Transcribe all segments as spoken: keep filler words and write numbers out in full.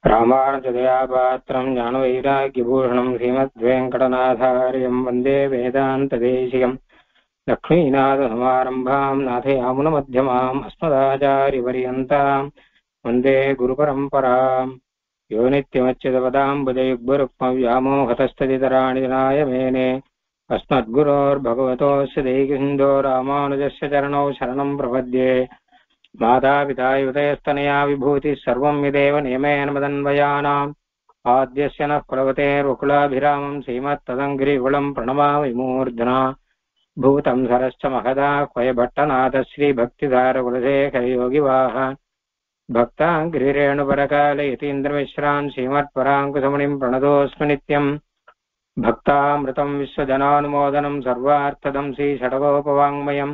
ராமானுஜதயாபாத்திரம் ஞானவைராக்கியபூஷணம் ஸ்ரீமத்வேங்கடநாதாரியம் வந்தே வேதாந்ததேசிகம் லக்ஷ்மீநாதசமாரம்பாம் நாதயாமுனமத்தியமாம் அஸ்மதாச்சாரியபர்யந்தாம் வந்தே குருபரம்பராம் யோ நித்யமच्युतपदाम्बुजयुग्मरुक्मव्यामोहतस्तदितराणि विनाय मेने अस्मद्गुरोर्भगवतोऽस्य दैकसिन्धो रामानुजस्य चरणौ शरणं प्रपद्ये मातापिता युतयस्तनया विभूतिः सर्वं विदेव नियमेन मदन्वयानाम् आद्यस्य नः कुलवतेर्वकुलाभिरामं श्रीमत्तदङ्घ्रिकुलं प्रणमामि मूर्ध्ना भूतं सरश्च महदाह्वयभट्टनाथ श्रीभक्तिधारकुलशेखरयोगिवाह भक्ताङ्घ्रिरेणुपरकालयतीन्द्रमिश्रान् श्रीमत्पराङ्कुशमुनिं प्रणतोऽस्मि नित्यम् भक्तामृतं विश्वजनानुमोदनं सर्वार्थदं श्रीषडगोपवाङ्मयम्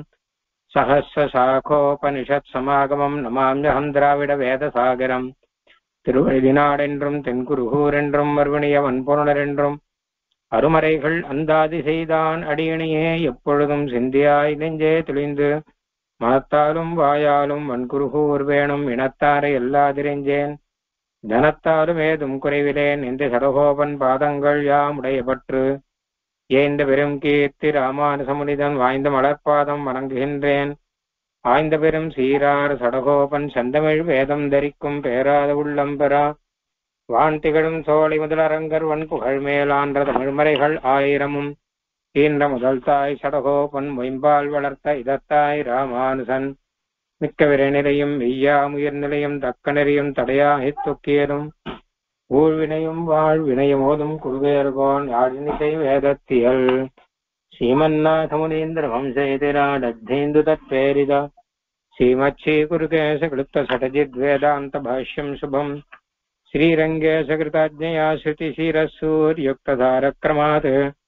सहस्रशाखोपनिषत्समागमं नमाम्यहं द्राविडवेदसागरम् திருவழிநாடென்றும் தென்குருகூரென்றும் மறுவினியவன் பொருணரென்றும் அருமறைகள் அந்தாதி செய்தான் அடியணியே எப்பொழுதும் சிந்தியாய் நெஞ்சே துளிந்து மனத்தாலும் வாயாலும் வன்குருகூர் வேணும் இனத்தாரை எல்லாதிரெஞ்சேன் தனத்தாலும் ஏதும் குறைவிலேன் என்று சடகோபன் பாதங்கள் யாம் உடையபற்று ஏந்த பெரும் கீர்த்தி ராமானுசமுனிதன் வாய்ந்த மலர்பாதம் வணங்குகின்றேன். ஆய்ந்த பெரும் சீரார் சடகோபன் செந்தமிழ் வேதம் தரிக்கும் பேராத உள்ளம் பெறா வான் திகழும் சோழி முதலரங்கர் வன் புகழ் மேலான்ற தமிழ்மறைகள் ஆயிரமும் ஈன்ற முதல் தாய் சடகோபன் மொயம்பால் வளர்த்த இதத்தாய் ராமானுசன் மிக்க விரைநிலையும் மெய்யாமுயிர் நிலையும் தக்க நெறியும் தடையாகித் தொக்கியதும் ஊழ்வினையும் வாழ்வினையமோதும் குருவேர்கோன் யாழினிசை வேதத்தியல் ஸ்ரீமன்னாத முனீந்திர வம்சேதிராடத்தேந்து தத்பேரித ஸ்ரீமச்சீ குருகேச கிருத்த சடஜித் வேதாந்த பாஷ்யம் சுபம் ஸ்ரீரங்கேச கிருதாஜ்ஞயா ஸ்ருதி சீரசூர்யுக்ததாரக்ரமாத்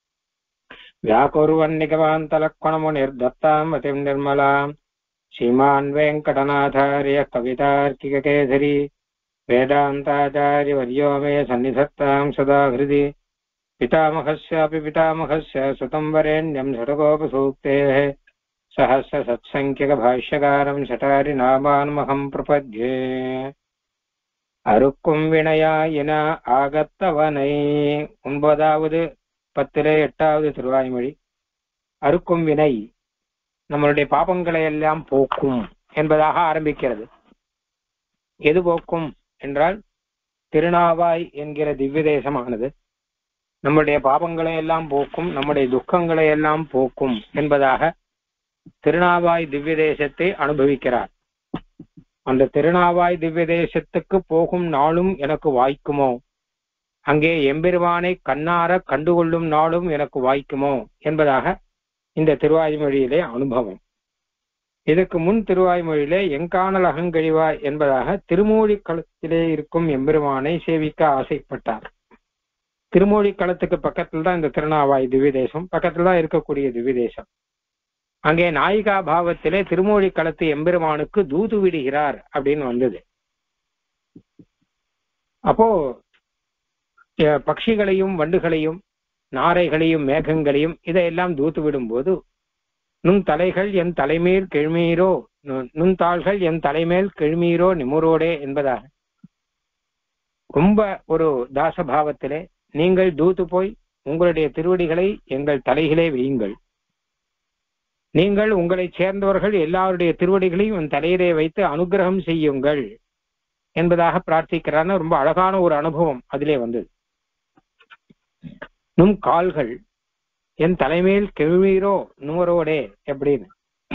व्याकुर्वन्निगमान्तलक्ष्मणमुनिर्दत्तां मतिं निर्मलां श्रीमान् वेङ्कटनाथार्य कवितार्किककेसरी वेदान्ताचार्यवर्यो मे सन्निधत्तां सदा हृदि पितामहस्यापि पितामहस्य सुतं वरेण्यं षट्कोपसूक्तेः सहस्रसत्सङ्ख्यकभाष्यकारं षटारिनामान्महं प्रपद्ये அருக்கும் வினையாயின ஆகத்தவனை. ஒன்பதாவது பத்திலே எட்டாவது திருவாய்மொழி. அருக்கும் வினை நம்மளுடைய பாபங்களை எல்லாம் போக்கும் என்பதாக ஆரம்பிக்கிறது. எது போக்கும் என்றால் திருநாவாய் என்கிற திவ்ய தேசமானது நம்முடைய பாபங்களை எல்லாம் போக்கும், நம்முடைய துக்கங்களை எல்லாம் போக்கும் என்பதாக திருநாவாய் திவ்ய தேசத்தை அனுபவிக்கிறார். அந்த திருநாவாய் திவ்ய தேசத்துக்கு போகும் நாளும் எனக்கு வாய்க்குமோ, அங்கே எம்பெருமானை கண்ணார கண்டுகொள்ளும் நாளும் எனக்கு வாய்க்குமோ என்பதாக இந்த திருவாய்மொழியிலே அனுபவம். இதற்கு முன் திருவாய்மொழியிலே எங்கானல் அகங்கழிவாய் என்பதாக திருமூழி களத்திலே இருக்கும் எம்பெருமானை சேவிக்க ஆசைப்பட்டார். திருமூழி களத்துக்கு பக்கத்தில் தான் இந்த திருநாவாய் திவ்ய தேசம், பக்கத்தில் தான் இருக்கக்கூடிய திவ்ய தேசம். அங்கே நாயிகா பாவத்திலே திருமூழி களத்து எம்பெருமானுக்கு தூது விடுகிறார் அப்படின்னு வந்தது. அப்போ பட்சிகளையும் வண்டுகளையும் நாரைகளையும் மேகங்களையும் இதையெல்லாம் தூத்து விடும் போது நுண் தலைகள் என் தலைமேல் கெழுமீரோ நுண் தாள்கள் என் தலைமேல் கெழுமீரோ நிமுரோடே என்பதாக ரொம்ப ஒரு தாசபாவத்திலே நீங்கள் தூத்து போய் உங்களுடைய திருவடிகளை எங்கள் தலைகளே வையுங்கள், நீங்கள் உங்களை சேர்ந்தவர்கள் எல்லாருடைய திருவடிகளையும் உன் தலையிலே வைத்து அனுகிரகம் செய்யுங்கள் என்பதாக பிரார்த்திக்கிறார். ரொம்ப அழகான ஒரு அனுபவம் அதிலே வந்தது. நும் கால்கள் என் தலைமையில் கெழுமீரோ நுவரோடே எப்படின்னு.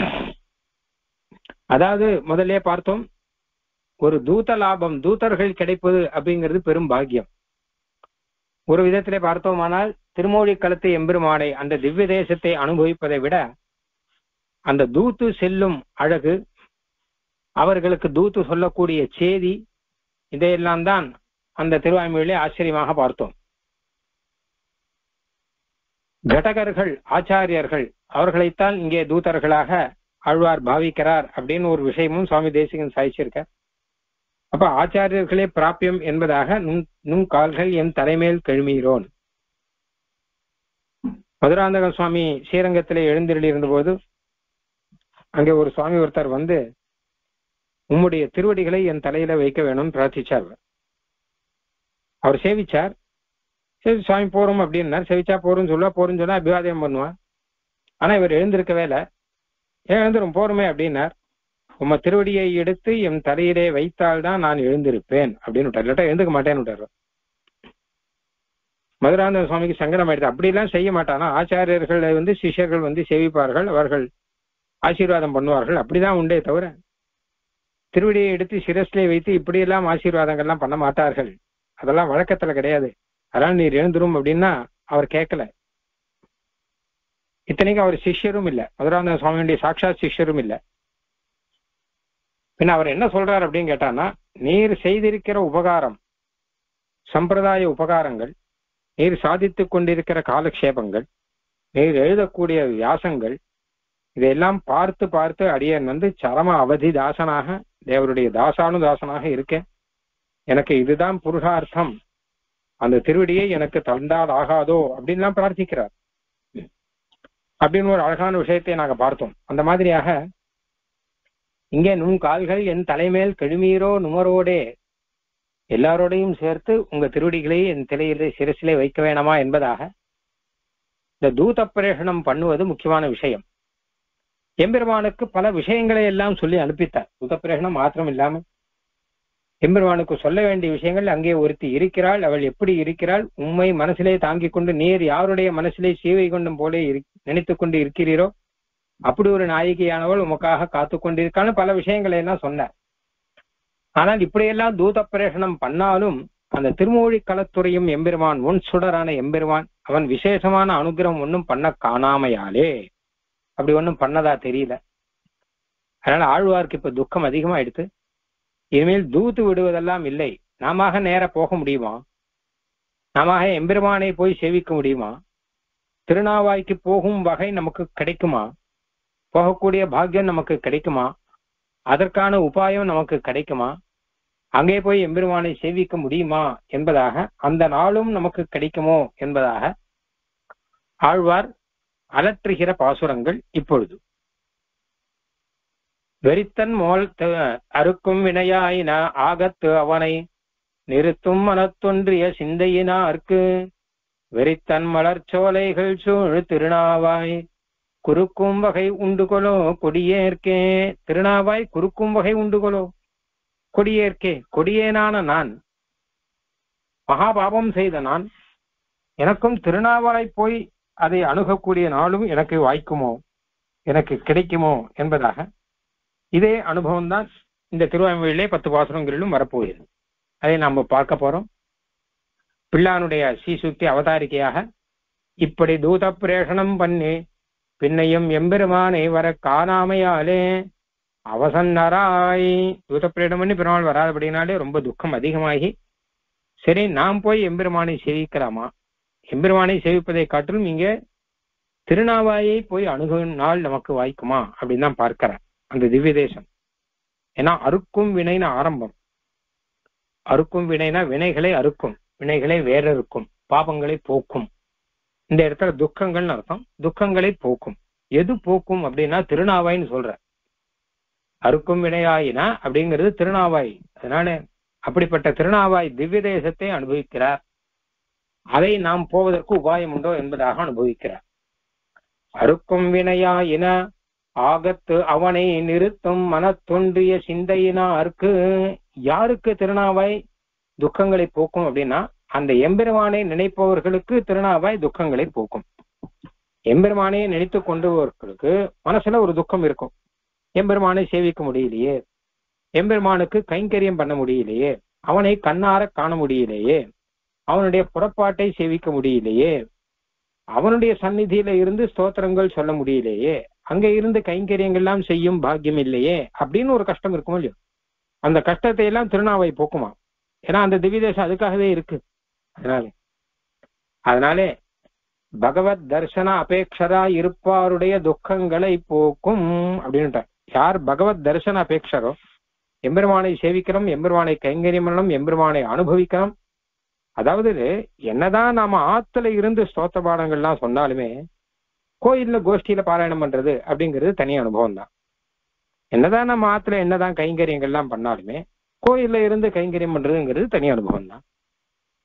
அதாவது முதல்ல பார்த்தோம், ஒரு தூத லாபம், தூதர்கள் கிடைப்பது அப்படிங்கிறது பெரும் பாக்கியம். ஒரு விதத்திலே பார்த்தோமானால் திருமூழி களத்து எம்பெருமானை அந்த திவ்ய தேசத்தை அனுபவிப்பதை விட அந்த தூத்து செல்லும் அழகு, அவர்களுக்கு தூத்து சொல்லக்கூடிய செய்தி, இதையெல்லாம் தான் அந்த திருவாய்மொழியிலே ஆச்சரியமாக பார்த்தோம். கடகர்கள் ஆச்சாரியர்கள் அவர்களைத்தான் இங்கே தூதர்களாக ஆழ்வார் பாவிக்கிறார் அப்படின்னு ஒரு விஷயமும் சுவாமி தேசிகன் சாதிச்சிருக்கார். அப்ப ஆச்சாரியர்களே பிராபியம் என்பதாக நுண் நுண் கால்கள் என் தலைமேல் கெழுமீரோன். மதுராந்தக சுவாமி ஸ்ரீரங்கத்திலே எழுந்தருளி இருந்த போது அங்கே ஒரு சுவாமி ஒருத்தர் வந்து உம்முடைய திருவடிகளை என் தலையில வைக்க வேணும்னு பிரார்த்திச்சார். அவர் சேவிச்சார். சரி சுவாமி போறோம் அப்படின்னார். சேவிச்சா போறோம்னு சொல்லுவா, போறோம்னு சொன்னா அபிவாதம் பண்ணுவான். ஆனா இவர் எழுந்திருக்கவே இல்லை. ஏன் எழுந்துரும் போருமே அப்படின்னார். உம்ம திருவடியை எடுத்து என் தலையிலே வைத்தால்தான் நான் எழுந்திருப்பேன் அப்படின்னு விட்டார். இல்லாட்டா எழுந்துக்க மாட்டேன்னு விட்டார். மதுராந்தக சுவாமிக்கு சங்கடம் ஆயிடுது. அப்படிலாம் செய்ய மாட்டானா, ஆச்சாரியர்களை வந்து சிஷ்யர்கள் வந்து சேவிப்பார்கள், அவர்கள் ஆசீர்வாதம் பண்ணுவார்கள், அப்படிதான் உண்டே தவிர திருவடியை எடுத்து சிரஸ்லே வைத்து இப்படியெல்லாம் ஆசீர்வாதங்கள்லாம் பண்ண மாட்டார்கள். அதெல்லாம் வழக்கத்துல கிடையாது. அதனால நீர் எழுந்துரும் அப்படின்னா அவர் கேட்கல. இத்தனைக்கும் அவர் சிஷ்யரும் இல்லை, மதுராந்தக சுவாமியுடைய சாட்சாத் சிஷ்யரும் இல்லை. பின்ன அவர் என்ன சொல்றார் அப்படின்னு கேட்டான்னா, நீர் செய்திருக்கிற உபகாரம், சம்பிரதாய உபகாரங்கள், நீர் சாதித்து கொண்டிருக்கிற காலக்ஷேபங்கள், நீர் எழுதக்கூடிய வியாசங்கள், இதையெல்லாம் பார்த்து பார்த்து அடியன் வந்து சரம அவதி தாசனாக, தேவருடைய தாசானு தாசனாக இருக்கேன். எனக்கு இதுதான் புருஷார்த்தம், அந்த திருவடியை எனக்கு தந்தால் ஆகாதோ அப்படின்லாம் பிரார்த்திக்கிறார். அப்படின்னு ஒரு அழகான விஷயத்தை நாங்க பார்த்தோம். அந்த மாதிரியாக இங்கே நுண் கால்கள் என் தலைமேல் கெழுமீரோ நுமரோடே, எல்லாரோடையும் சேர்த்து உங்க திருவடிகளை என் தலையிலே சிரசிலே வைக்க வேணாமா என்பதாக இந்த தூத பிரேஷனம் பண்ணுவது முக்கியமான விஷயம். எம்பெருமானுக்கு பல விஷயங்களை எல்லாம் சொல்லி அனுப்பித்தார். தூத பிரேஷனம் மாத்திரம் இல்லாமல் எம்பெருமானுக்கு சொல்ல வேண்டிய விஷயங்கள், அங்கே ஒருத்தி இருக்கிறாள், அவள் எப்படி இருக்கிறாள், உண்மை மனசிலே தாங்கிக் கொண்டு நீர் யாருடைய மனசிலே சீவை கொண்டும் போலே நினைத்து கொண்டு இருக்கிறீரோ அப்படி ஒரு நாயகியானவள் உமக்காக காத்து கொண்டிருக்கான்னு பல விஷயங்களை எல்லாம் சொன்னார். ஆனால் இப்படியெல்லாம் தூத பிரேஷனம் பண்ணாலும் அந்த திருமூழி களத்துறையும் எம்பெருமான் ஒன் சுடரான எம்பெருமான் அவன் விசேஷமான அனுகிரகம் ஒன்றும் பண்ண காணாமையாலே அப்படி ஒன்றும் பண்ணதா தெரியல. அதனால ஆழ்வார்க்கு இப்ப துக்கம் அதிகமாயிடுத்து. இனிமேல் தூத்து விடுவதெல்லாம் இல்லை. நாம நேர போக முடியுமா? நாம எம்பெருமானை போய் சேவிக்க முடியுமா? திருநாவாய்க்கு போகும் வகை நமக்கு கிடைக்குமா? போகக்கூடிய பாக்கியம் நமக்கு கிடைக்குமா? அதற்கான உபாயம் நமக்கு கிடைக்குமா? அங்கே போய் எம்பெருமானை சேவிக்க முடியுமா என்பதாக, அந்த நாளும் நமக்கு கிடைக்குமோ என்பதாக ஆழ்வார் அலற்றுகிற பாசுரங்கள் இப்பொழுது. வெறித்தன் மோல் அறுக்கும் வினையாயின ஆகத்து அவனை நிறுத்தும் மனத்தொன்றிய சிந்தையினார்க்கு வெறித்தன் மலர்ச்சோலைகள் சூழ் திருநாவாய் குறுக்கும் வகை உண்டுகொலோ கொடியேற்கே. திருநாவாய் குறுக்கும் வகை உண்டுகொலோ கொடியேற்கே. கொடியேனான நான், மகாபாபம் செய்த நான், எனக்கும் திருநாவாய் போய் அதை அணுகக்கூடிய நாளும் எனக்கு வாய்க்குமோ, எனக்கு கிடைக்குமோ என்பதாக இதே அனுபவம் தான் இந்த திருவாய்மொழியிலே பத்து பாசுரங்களிலும் வரப்போகிறது. அதை நாம் பார்க்க போறோம். பிள்ளானுடைய ஸ்ரீசுக்தி அவதாரிக்கையாக இப்படி தூத பிரேஷனம் பண்ணி பின்னையும் எம்பெருமானை வர காணாமையாலே அவசன்னராய், தூத பிரேஷனம் பண்ணி பெருமாள் வராதபடினாலே ரொம்ப துக்கம் அதிகமாகி, சரி நாம் போய் எம்பெருமானை சேவிக்கலாமா, எம்பெருமானை சேவிப்பதை காட்டிலும் இங்க திருநாவாயை போய் அணுகும் நாள் நமக்கு வாய்க்குமா அப்படின்னு தான் பார்க்கிறார் அந்த திவ்ய தேசம். ஏன்னா அறுக்கும் வினைன்னு ஆரம்பம். அறுக்கும் வினைனா வினைகளை அறுக்கும், வினைகளை வேற இருக்கும், பாபங்களை போக்கும். இந்த இடத்துல துக்கங்கள்னு அர்த்தம். துக்கங்களை போக்கும். எது போக்கும் அப்படின்னா திருநாவாய்ன்னு சொல்ற. அறுக்கும் வினையாயினா அப்படிங்கிறது திருநாவாய். அதனால அப்படிப்பட்ட திருநாவாய் திவ்ய தேசத்தை அனுபவிக்கிறார். அதை நாம் போவதற்கு உபாயம் உண்டோ என்பதாக அனுபவிக்கிறார். அறுக்கும் வினையாயின ஆகத்து அவனை நிறுத்தும் மனத்தொன்றிய சிந்தையினார்க்கு. யாருக்கு திருநாவாய் துக்கங்களை போக்கும் அப்படின்னா அந்த எம்பெருமானை நினைப்பவர்களுக்கு திருநாவாய் துக்கங்களை போக்கும். எம்பெருமானை நினைத்து கொண்டவர்களுக்கு மனசுல ஒரு துக்கம் இருக்கும். எம்பெருமானை சேவிக்க முடியலையே, எம்பெருமானுக்கு கைங்கரியம் பண்ண முடியலையே, அவனை கண்ணார காண முடியலையே, அவனுடைய புறப்பாட்டை சேவிக்க முடியலையே, அவனுடைய சந்நிதியில இருந்து ஸ்தோத்திரங்கள் சொல்ல முடியலையே, அங்க இருந்து கைங்கரியங்கள்லாம் செய்யும் பாக்கியம் இல்லையே அப்படின்னு ஒரு கஷ்டம் இருக்குமோ இல்லையோ. அந்த கஷ்டத்தை எல்லாம் திருநாவை போக்குமா. ஏன்னா அந்த திவ்யதேசம் அதுக்காகவே இருக்கு. அதனால அதனாலே பகவத் தர்சன அபேட்சரா இருப்பாருடைய துக்கங்களை போக்கும் அப்படின்ட்டார். யார் பகவத் தர்சன அபேட்சரோ, எம்பெருமானை சேவிக்கிறோம், எம்பெருமானை கைங்கரியம் பண்ணணும், எம்பெருமானை அனுபவிக்கிறோம். அதாவது என்னதான் நாம ஆத்துல இருந்து ஸ்தோத்திர பாடங்கள்லாம் சொன்னாலுமே கோயில்ல கோஷ்டியில பாராயணம் பண்றது அப்படிங்கிறது தனி அனுபவம் தான். என்னதான் நம்ம ஆத்துல என்னதான் கைங்கரியங்கள்லாம் பண்ணாலுமே கோயில்ல இருந்து கைங்கரியம் பண்றதுங்கிறது தனி அனுபவம் தான்.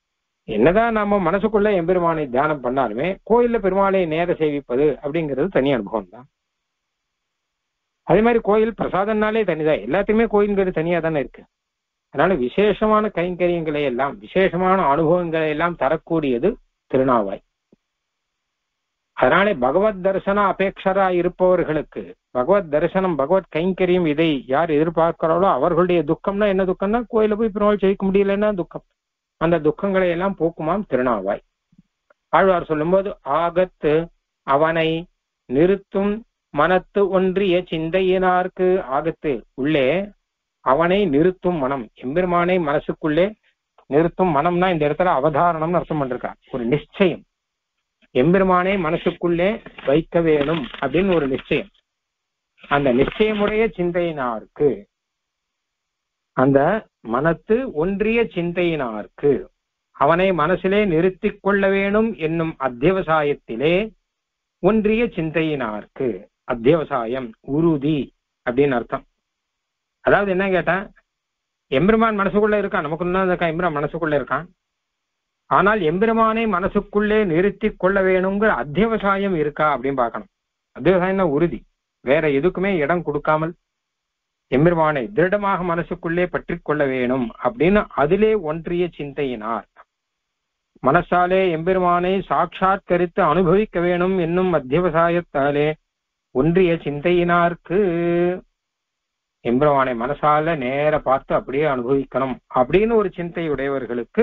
என்னதான் நாம மனசுக்குள்ள எம்பெருமானை தியானம் பண்ணாலுமே கோயில்ல பெருமாளை நேர சேவிப்பது அப்படிங்கிறது தனி அனுபவம் தான். அதே மாதிரி கோயில் பிரசாதம்னாலே தனிதான், எல்லாத்தையுமே கோயில்ங்கிறது தனியா தானே இருக்கு. அதனால விசேஷமான கைங்கரியங்களை எல்லாம் விசேஷமான அனுபவங்களை எல்லாம் தரக்கூடியது திருநாவாய். அதனாலே பகவத் தரிசன அபேட்சரா இருப்பவர்களுக்கு பகவத் தரிசனம் பகவத் கைங்கரியம் இதை யார் எதிர்பார்க்கிறாளோ அவர்களுடைய துக்கம்னா என்ன துக்கம்னா கோயில போய் பெருமாள் ஜெயிக்க முடியலன்னா துக்கம். அந்த துக்கங்களை எல்லாம் போக்குமாம் திருநாவாய். ஆழ்வார் சொல்லும்போது ஆகத்து அவனை நிறுத்தும் மனத்து ஒன்றிய சிந்தையினார்க்கு, ஆகத்து உள்ளே அவனை நிறுத்தும் மனம், எம்பெருமானை மனசுக்குள்ளே நிறுத்தும் மனம்னா இந்த இடத்துல அவதாரணம்னு அர்த்தம் பண்றா. ஒரு நிச்சயம், எம்பெருமானை மனசுக்குள்ளே வைக்க வேணும் அப்படின்னு ஒரு நிச்சயம். அந்த நிச்சயமுடைய சிந்தையினார்க்கு, அந்த மனத்து ஒன்றிய சிந்தையினார்க்கு, அவனை மனசிலே நிறுத்தி கொள்ள வேணும் என்னும் அத்தியவசாயத்திலே ஒன்றிய சிந்தையினார்க்கு, அத்தியவசாயம் உறுதி அப்படின்னு அர்த்தம். அதாவது என்ன கேட்டா, எம்பெருமான் மனசுக்குள்ள இருக்கான், நமக்கு இன்னும் இருக்கா, எம்பெருமான் மனசுக்குள்ள இருக்கான். ஆனால் எம்பெருமானை மனசுக்குள்ளே நிறுத்தி கொள்ள வேணுங்கிற அத்தியவசாயம் இருக்கா அப்படின்னு பார்க்கணும். அத்தியவசாயம்னா உறுதி, வேற எதுக்குமே இடம் கொடுக்காமல் எம்பெருமானை திருடமாக மனசுக்குள்ளே பற்றி கொள்ள வேணும் அப்படின்னு அதிலே ஒன்றிய சிந்தையினார், மனசாலே எம்பெருமானை சாட்சாத்கரித்து அனுபவிக்க வேணும் என்னும் அத்தியவசாயத்தாலே ஒன்றிய சிந்தையினார்க்கு, எம்பெருமானை மனசால நேர பார்த்து அப்படியே அனுபவிக்கணும் அப்படின்னு ஒரு சிந்தை உடையவர்களுக்கு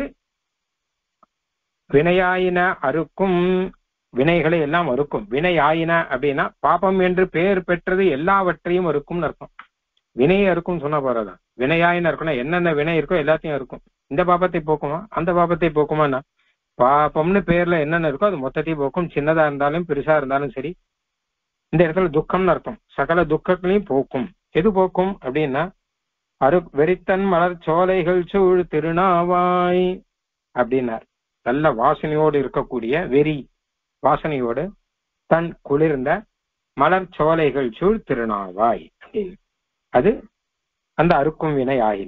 வினையாயின அறுக்கும், வினைகளை எல்லாம் அறுக்கும். வினையாயின அப்படின்னா பாபம் என்று பெயர் பெற்றது எல்லாவற்றையும் அறுக்கும்னு அர்த்தம். வினையை அறுக்கும் சொன்ன போறதான். வினையாயின இருக்குன்னா என்னென்ன வினை இருக்கோ எல்லாத்தையும் இருக்கும். இந்த பாபத்தை போக்குமா அந்த பாபத்தை போக்குமான்னா, பாபம்னு பேர்ல என்னென்ன இருக்கோ அது மொத்தத்தையும் போக்கும். சின்னதா இருந்தாலும் பெருசா இருந்தாலும் சரி. இந்த இடத்துல துக்கம்னு அர்த்தம், சகல துக்கங்களையும் போக்கும். எது போக்கும் அப்படின்னா, அரு வெறித்தன் மலர் சோலைகள் சூழ் திருநாவாய் அப்படின்னார். நல்ல வாசனையோடு இருக்கக்கூடிய வெறி வாசனையோடு தன் குளிர்ந்த மலர் சோலைகள் சூழ் திருநாவாய் அப்படின்னு, அது அந்த அறுக்கும் வினை ஆயின.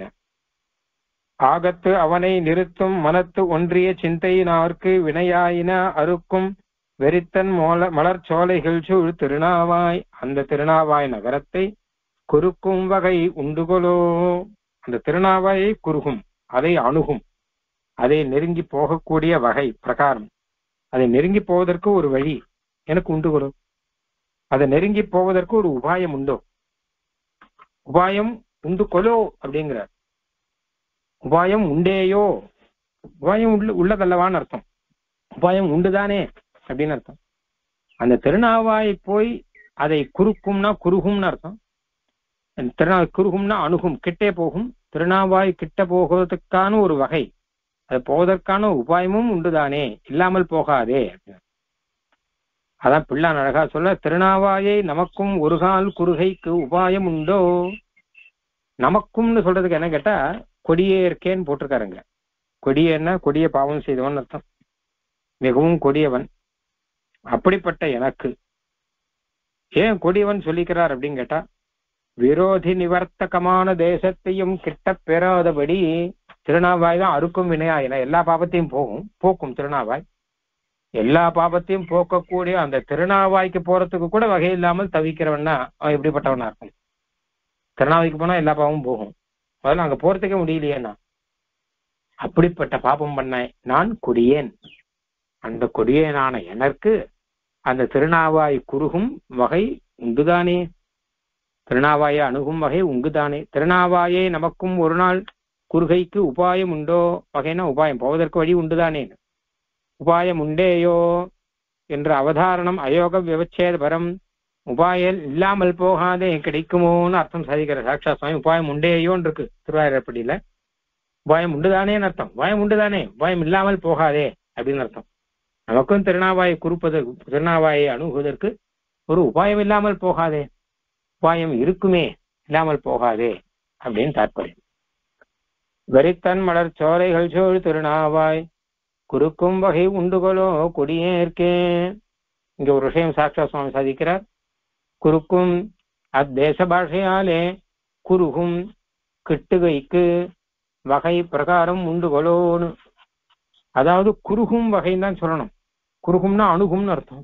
ஆகத்து அவனை நிறுத்தும் மனத்து ஒன்றிய சிந்தையினார்க்கு வினையாயின அறுக்கும் வெறித்தன் மோல மலர் சோலைகள் சூழ் திருநாவாய், அந்த திருநாவாய் நகரத்தை குறுக்கும் வகை உண்டுகொலோ, அந்த திருநாவாயை குறுகும், அதை அணுகும், அதை நெருங்கி போகக்கூடிய வகை பிரகாரம், அதை நெருங்கி போவதற்கு ஒரு வழி எனக்கு உண்டுகொலோ, அதை நெருங்கி போவதற்கு ஒரு உபாயம் உண்டோ, உபாயம் உண்டு கொலோ அப்படிங்கிறார். உபாயம் உண்டேயோ, உபாயம் உள்ள உள்ளதல்லவான்னு அர்த்தம். உபாயம் உண்டுதானே அப்படின்னு அர்த்தம். அந்த திருநாவாய் போய் அதை குறுக்கும்னா குறுகும்னு அர்த்தம். திருநாவாய் குறுகும்னா அணுகும், கிட்டே போகும். திருநாவாய் கிட்ட போகிறதுக்கான ஒரு வகை, அது போவதற்கான உபாயமும் உண்டுதானே, இல்லாமல் போகாதே. அதான் பிள்ளான் அழகா சொல்ல, திருநாவாயை நமக்கும் ஒரு கால் குறுகைக்கு உபாயம் உண்டோ. நமக்கும்னு சொல்றதுக்கு என்ன கேட்டா, கொடியே இருக்கேன்னு போட்டிருக்காருங்க. கொடியேன்னா கொடிய பாவம் செய்தவன் அர்த்தம், மிகவும் கொடியவன். அப்படிப்பட்ட எனக்கு ஏன் கொடியவன் சொல்லிக்கிறார் அப்படின்னு கேட்டா, விரோதி நிவர்த்தகமான தேசத்தையும் கிட்ட பெறாதபடி திருநாவாய் தான் அறுக்கும் வினையாயின, எல்லா பாபத்தையும் போகும் போக்கும். திருநாவாய் எல்லா பாபத்தையும் போக்கக்கூடிய அந்த திருநாவாய்க்கு போறதுக்கு கூட வகை இல்லாமல் தவிக்கிறவன்னா அவன் எப்படிப்பட்டவனா இருக்கும். திருநாவாய்க்கு போனா எல்லா பாவமும் போகும், முதல்ல அங்க போறதுக்கே முடியலையேன்னா. அப்படிப்பட்ட பாபம் பண்ண நான் கொடியேன், அந்த கொடியேனான எனக்கு அந்த திருநாவாய் குறுகும் வகை உண்டுதானே, திருநாவாயை அணுகும் வகை உங்குதானே. திருநாவாயை நமக்கும் ஒரு நாள் குறுகைக்கு உபாயம் உண்டோ, வகைனா உபாயம் போவதற்கு வழி உண்டுதானே. உபாயம் உண்டேயோ என்ற அவதாரணம் அயோக விவச்சேத பரம், உபாயம் இல்லாமல் போகாதே கிடைக்குமோன்னு அர்த்தம் சாதிக்கிற சாட்சா சுவாமி. உபாயம் உண்டேயோன்னு இருக்கு திருவாரூர்படியில. உபாயம் உண்டுதானேன்னு அர்த்தம், உபாயம் உண்டுதானே, உபாயம் இல்லாமல் போகாதே அப்படின்னு அர்த்தம். நமக்கும் திருநாவாயை குறிப்பதற்கு, திருநாவாயை அணுகுவதற்கு ஒரு உபாயம் இல்லாமல் போகாதே, உபாயம் இருக்குமே இல்லாமல் போகாதே அப்படின்னு தாற்பயம். வெறித்தன் மலர் சோலைகள் சோழ் திருநாவாய் குறுக்கும் வகை உண்டுகளோ கொடியேற்கே. இங்க ஒரு விஷயம் சாட்சா சுவாமி சாதிக்கிறார். குறுக்கும் அத்தேச பாஷையாலே குறுகும் கிட்டுகைக்கு வகை பிரகாரம் உண்டுகளோன்னு. அதாவது குறுகும் வகைன்னு தான் சொல்லணும். குறுகும்னா அணுகும்னு அர்த்தம்.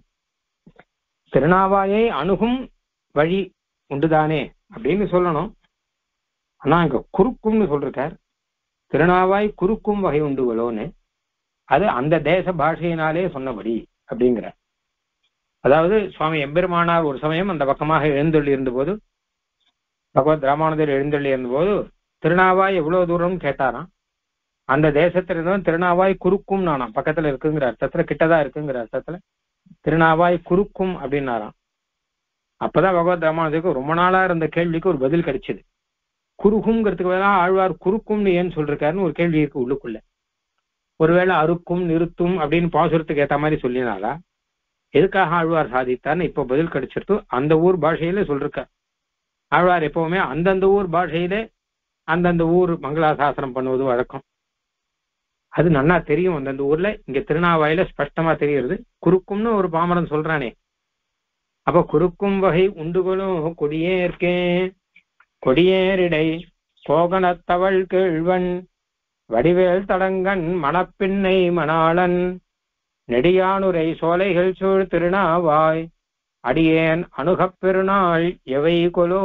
திருநாவாயை அணுகும் வழி உண்டுதானே அப்படின்னு சொல்லணும். ஆனா இங்க குறுக்கும்னு சொல்றார். திருநாவாய் குறுக்கும் வகை உண்டுகளோன்னு, அது அந்த தேச பாஷையினாலே சொன்னபடி அப்படிங்கிற. அதாவது சுவாமி எம்பெருமானார் ஒரு சமயம் அந்த பக்கமாக எழுந்தொள்ளி இருந்த போது, பகவத் ராமானுஜர் எழுந்தொள்ளி இருந்த போது திருநாவாய் எவ்வளவு தூரம் கேட்டாராம். அந்த தேசத்துல இருந்தவன் திருநாவாய் குறுக்கும் நானாம், பக்கத்துல இருக்குங்கிற அர்த்தத்துல, கிட்டதான் இருக்குங்கிற அர்த்தத்துல திருநாவாய் குறுக்கும் அப்படின்னாராம். அப்பதான் பகவத் ராமானுஜருக்கு ரொம்ப நாளா இருந்த கேள்விக்கு ஒரு பதில் கிடைச்சது. குறுகுங்கிறதுக்கு வேணா ஆழ்வார் குறுக்கும்னு ஏன்னு சொல்றாருன்னு ஒரு கேள்வி இருக்கு உள்ளுக்குள்ள. ஒருவேளை அறுக்கும் நிறுத்தும் அப்படின்னு பாசுரத்துக்கு ஏத்த மாதிரி சொல்லினாரா, எதுக்காக ஆழ்வார் சாதித்தார்னு இப்ப பதில் கிடைச்சிருத்து. அந்த ஊர் பாஷையில சொல்றார். ஆழ்வார் எப்பவுமே அந்தந்த ஊர் பாஷையில அந்தந்த ஊர் மங்களாசாசனம் பண்ணுவது வழக்கம். அது நன்னா தெரியும் அந்தந்த ஊர்ல. இங்க திருநாவாயில ஸ்பஷ்டமா தெரியுது. குறுக்கும்னு ஒரு பாமரன் சொல்றானே, அப்ப குறுக்கும் வகை உண்டுகளும் கொடியேற்கே கொடியேரிடை கோகனத்தவள் கேழ்வன் வடிவேல் தடங்கன் மணப்பின்னை மணாளன் நெடியானுரை சோலைகள் சூழ் திருநாவாய் அடியேன் அணுகப் பெருநாள் எவை கொலோ.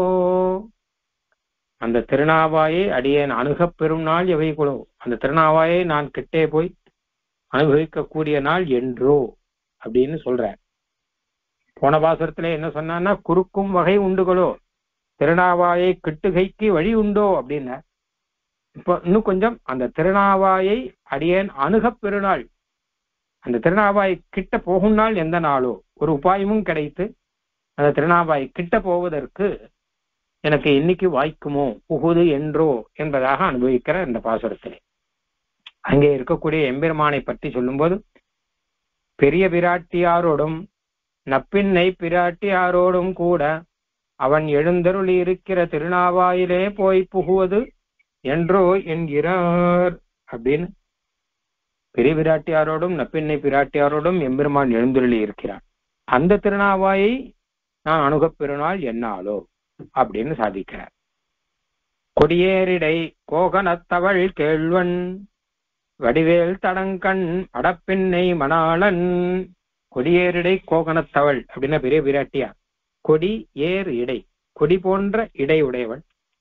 அந்த திருநாவாயை அடியேன் அணுகப் பெரும் நாள் எவை கொலோ. அந்த திருநாவாயை நான் கிட்டே போய் அனுபவிக்க கூடிய நாள் என்றோ அப்படின்னு சொல்ற. போன பாசுரத்துல என்ன சொன்னான்னா, குறுக்கும் வகை உண்டுகளோ, திருநாவாயை கிட்டுகைக்கு வழி உண்டோ அப்படின்னா. இப்போ இன்னும் கொஞ்சம் அந்த திருநாவாயை அடியேன் அணுகப் பெருநாள், அந்த திருநாவாய் கிட்ட போகும் நாள் எந்த நாளோ, ஒரு உபாயமும் கிடைத்து அந்த திருநாவாய் கிட்ட போவதற்கு எனக்கு இன்னைக்கு வாய்க்குமோ புகுது என்றோ என்பதாக அனுபவிக்கிற இந்த பாசுரத்திலே. அங்கே இருக்கக்கூடிய எம்பெருமானை பற்றி சொல்லும்போது, பெரிய பிராட்டியாரோடும் நப்பின்னை பிராட்டியாரோடும் கூட அவன் எழுந்தருளி இருக்கிற திருநாவாயிலே போய் புகுவது என்றோ என்கிறார் அப்படின்னு. பெரிய பிராட்டியாரோடும் நப்பின்னை பிராட்டியாரோடும் எம்பெருமான் எழுந்தருளி இருக்கிறான், அந்த திருநாவாயை நான் அணுகப் பெருநாள் என்னாலோ அப்படின்னு சாதிக்கிறார். கொடியேரிடை கோகனத்தவள் கேழ்வன் வடிவேல் தடங்கண் அடப்பின்னை மணாளன். கொடியேரிடை கோகனத்தவள் அப்படின்னா பெரிய பிராட்டியா. கொடி ஏர் இடை, கொடி போன்ற இடை உடையவள்.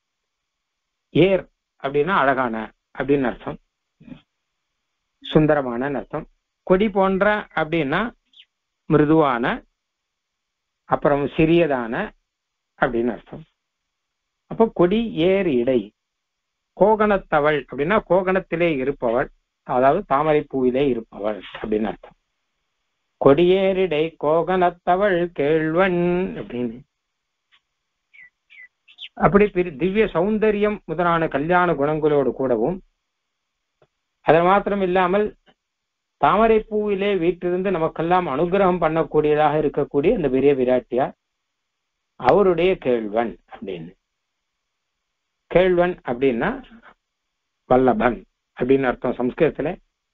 ஏர் அப்படின்னா அழகான அப்படின்னு அர்த்தம், சுந்தரமான அர்த்தம். கொடி போன்ற அப்படின்னா மிருதுவான, அப்புறம் சிறியதான அப்படின்னு அர்த்தம். அப்போ கொடி ஏர் இடை. கோகனத்தவள் அப்படின்னா கோகனத்திலே இருப்பவள், அதாவது தாமரை பூவிலே இருப்பவள் அப்படின்னு அர்த்தம். கொடியேரிடை கோகனத்தவள் கேழ்வன் அப்படின்னு. அப்படி திவ்ய சௌந்தரியம் முதலான கல்யாண குணங்களோடு கூடவும், அது மாத்திரம் இல்லாமல் தாமரை பூவிலே வீட்டிலிருந்து நமக்கெல்லாம் அனுகிரகம் பண்ணக்கூடியதாக இருக்கக்கூடிய இந்த பெரிய விராட்டியார் அவருடைய கேழ்வன் அப்படின்னு. கேழ்வன் அப்படின்னா வல்லபன் அப்படின்னு அர்த்தம் சம்ஸ்கிருதத்துல.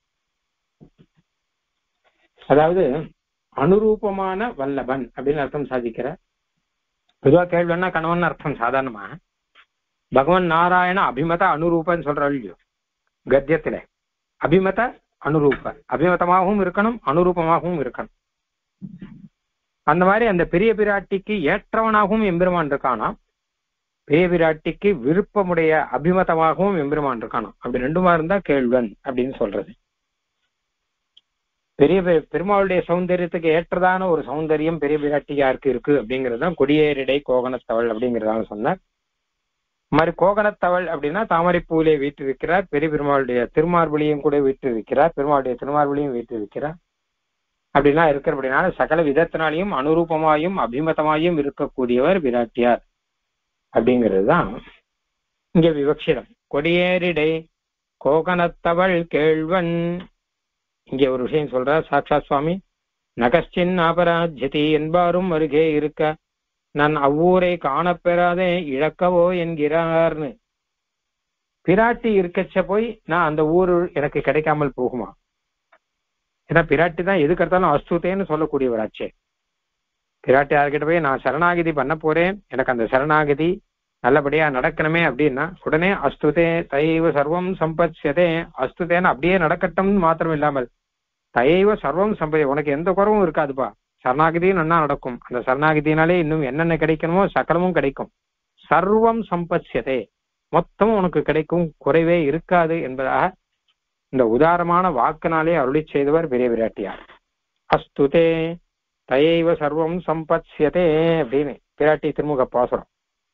அதாவது அனுரூபமான வல்லபன் அப்படின்னு அர்த்தம் சாதிக்கிற. பொதுவா கேள்வன்னா கணவன் அர்த்தம். சாதாரணமா பகவான் நாராயண அபிமத அனுரூபன்னு சொல்றாள் இல்லையோ கத்தியத்துல. அபிமத அனுரூப, அபிமதமாகவும் இருக்கணும் அனுரூபமாகவும் இருக்கணும். அந்த மாதிரி அந்த பெரிய பிராட்டிக்கு ஏற்றவனாகவும் எம்பெருமான் இருக்கானா, பெரிய பிராட்டிக்கு விருப்பமுடைய அபிமதமாகவும் எம்பெருமான் இருக்கானா. அப்படி ரெண்டுமா இருந்தா கேழ்வன் அப்படின்னு சொல்றது. பெரிய பெருமாளுடைய சௌந்தரியத்துக்கு ஏற்றதான ஒரு சௌந்தரியம் பெரிய பிராட்டி யாருக்கு இருக்கு அப்படிங்கிறதுதான் கொடியேரிடை கோகனத்தவள் அப்படிங்கிறதால சொன்னார். மாதிரி கோகனத்தவள் அப்படின்னா தாமரைப்பூவிலே வீட்டிருக்கிறார். பெரிய பெருமாளுடைய திருமார்பலியும் கூட வீட்டிருக்கிறார், பெருமாளுடைய திருமார்பலியும் வீட்டிருக்கிறார். அப்படின்னா இருக்கிறபடினால சகல விதத்தினாலையும் அனுரூபமாயும் அபிமதமாயும் இருக்கக்கூடியவர் விராட்டியார் அப்படிங்கிறது தான் இங்க விவக்ஷிதம். கொடியேரிடை கோகனத்தவள் கேழ்வன். இங்கே ஒரு விஷயம் சொல்றார் சாட்சாத் சுவாமி. நகஸ்டின் அபராஜ்யதி என்பாரும் அருகே இருக்க நான் அவ்வூரை காணப்பெறாதே இழக்கவோ என்கிறார்னு. பிராட்டி இருக்கச்ச போய் நான் அந்த ஊரு எனக்கு கிடைக்காமல் போகுமா? ஏன்னா பிராட்டி தான் எதுக்கு எடுத்தாலும் அஸ்துதேன்னு சொல்லக்கூடியவராச்சே. பிராட்டி யார்கிட்ட போய் நான் சரணாகதி பண்ண போறேன், எனக்கு அந்த சரணாகதி நல்லபடியா நடக்கணுமே அப்படின்னா உடனே அஸ்துதே தயைவ சர்வம் சம்பத்யதே, அஸ்துதேன்னு அப்படியே நடக்கட்டும் மாத்திரம் இல்லாமல் தயைவ சர்வம் சம்பதி, உனக்கு எந்த குறவும் இருக்காதுப்பா, சரணாகதியும் நன்னா நடக்கும், அந்த சரணாகதினாலே இன்னும் என்னென்ன கிடைக்கணுமோ சகலமும் கிடைக்கும், சர்வம் சம்பத்யதே, மொத்தமும் உனக்கு கிடைக்கும், குறைவே இருக்காது என்பதாக இந்த உதாரமான வாக்கினாலே அருளி செய்தவர் பெரிய பிராட்டியார். அஸ்துதே தயைவ சர்வம் சம்பத்யதே அப்படின்னு பிராட்டி திருமுக பாசுரம்.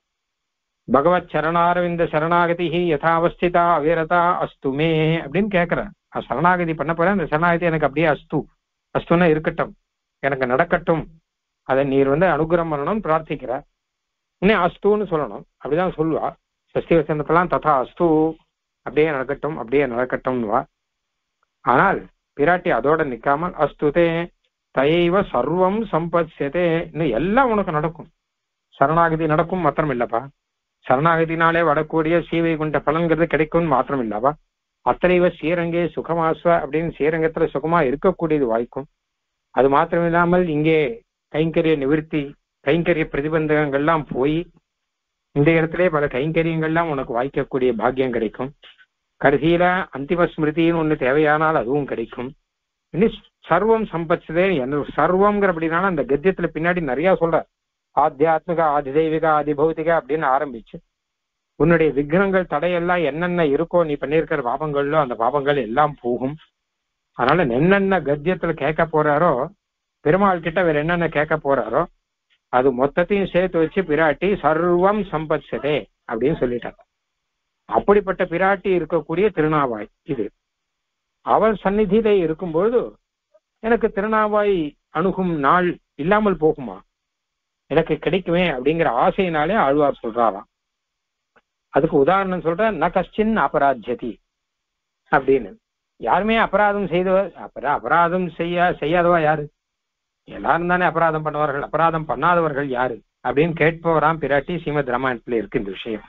பகவத் சரணாரவிந்த சரணாகதி யதாவஸ்திதா அவிரதா அஸ்துமே அப்படின்னு கேட்கிற, சரணாகதி பண்ண போற அந்த சரணாகதி எனக்கு அப்படியே அஸ்து, அஸ்துன்னா இருக்கட்டும், எனக்கு நடக்கட்டும், அதை நீர் வந்து அனுகிரகம் பண்ணணும் பிரார்த்திக்கிற, இன்னும் அஸ்துன்னு சொல்லணும், அப்படிதான் சொல்லுவா சஷ்டி வசனத்தெல்லாம், ததா அஸ்து அப்படியே நடக்கட்டும் அப்படியே நடக்கட்டும்னுவா. ஆனால் பிராட்டி அதோட நிக்காமல் அஸ்துதே தயைவ சர்வம் சம்பத்யதே, இன்னும் எல்லாம் உனக்கு நடக்கும், சரணாகதி நடக்கும் மாத்திரம் இல்லப்பா, சரணாகதினாலே வரக்கூடிய சீவை கொண்ட பலன்கிறது கிடைக்கும் மாத்திரம் இல்லவா, அத்தனைவ ஸ்ரீரங்கே சுகமாஸ்வ அப்படின்னு ஸ்ரீரங்கத்துல சுகமா இருக்கக்கூடியது வாய்க்கும், அது மாத்திரம் இல்லாமல் இங்கே கைங்கரிய நிவர்த்தி கைங்கரிய பிரதிபந்தகங்கள்லாம் போய் இந்த இடத்திலே பல கைங்கரியங்கள்லாம் உனக்கு வாய்க்கக்கூடிய பாக்கியம் கிடைக்கும், கடைசியில அந்திம ஸ்மிருதின்னு ஒண்ணு தேவையானால் அதுவும் கிடைக்கும், இன்னும் சர்வம் சம்பத்சதே என்ன சர்வம்ங்கிற அப்படின்னால அந்த கத்தியத்துல பின்னாடி நிறைய சொல்ற, ஆத்தியாத்மிக ஆதிதெய்வீக ஆதிபௌதிக அப்படின்னு ஆரம்பிச்சு உன்னுடைய விக்னங்கள் தடையெல்லாம் என்னென்ன இருக்கோ நீ பண்ணியிருக்கிற பாபங்கள்லோ அந்த பாபங்கள் எல்லாம் போகும். அதனால என்னென்ன கத்தியத்துல கேட்க போறாரோ பெருமாள் கிட்ட வேற என்னென்ன கேட்க போறாரோ அது மொத்தத்தையும் சேர்த்து வச்சு பிராட்டி சர்வம் சம்பத்சதே அப்படின்னு சொல்லிட்டாங்க. அப்படிப்பட்ட பிராட்டி இருக்கக்கூடிய திருநாவாய் இது. அவள் சந்நிதியிலே இருக்கும்பொழுது எனக்கு திருநாவாய் அணுகும் நாள் இல்லாமல் போகுமா, எனக்கு கிடைக்குமே அப்படிங்கிற ஆசையினாலே ஆழ்வார் சொல்றாராம். அதுக்கு உதாரணம் சொல்ற, ந கஷ்டின் அபராஜ்யதி அப்படின்னு. யாருமே அபராதம் செய்தவர் அபரா அபராதம் செய்ய செய்யாதவா யாரு, எல்லாரும் தானே அபராதம் பண்ணுவார்கள், அபராதம் பண்ணாதவர்கள் யாரு அப்படின்னு கேட்பவராம் பிராட்டி ஸ்ரீமத் ராமாயணத்துல இருக்கு இந்த விஷயம்.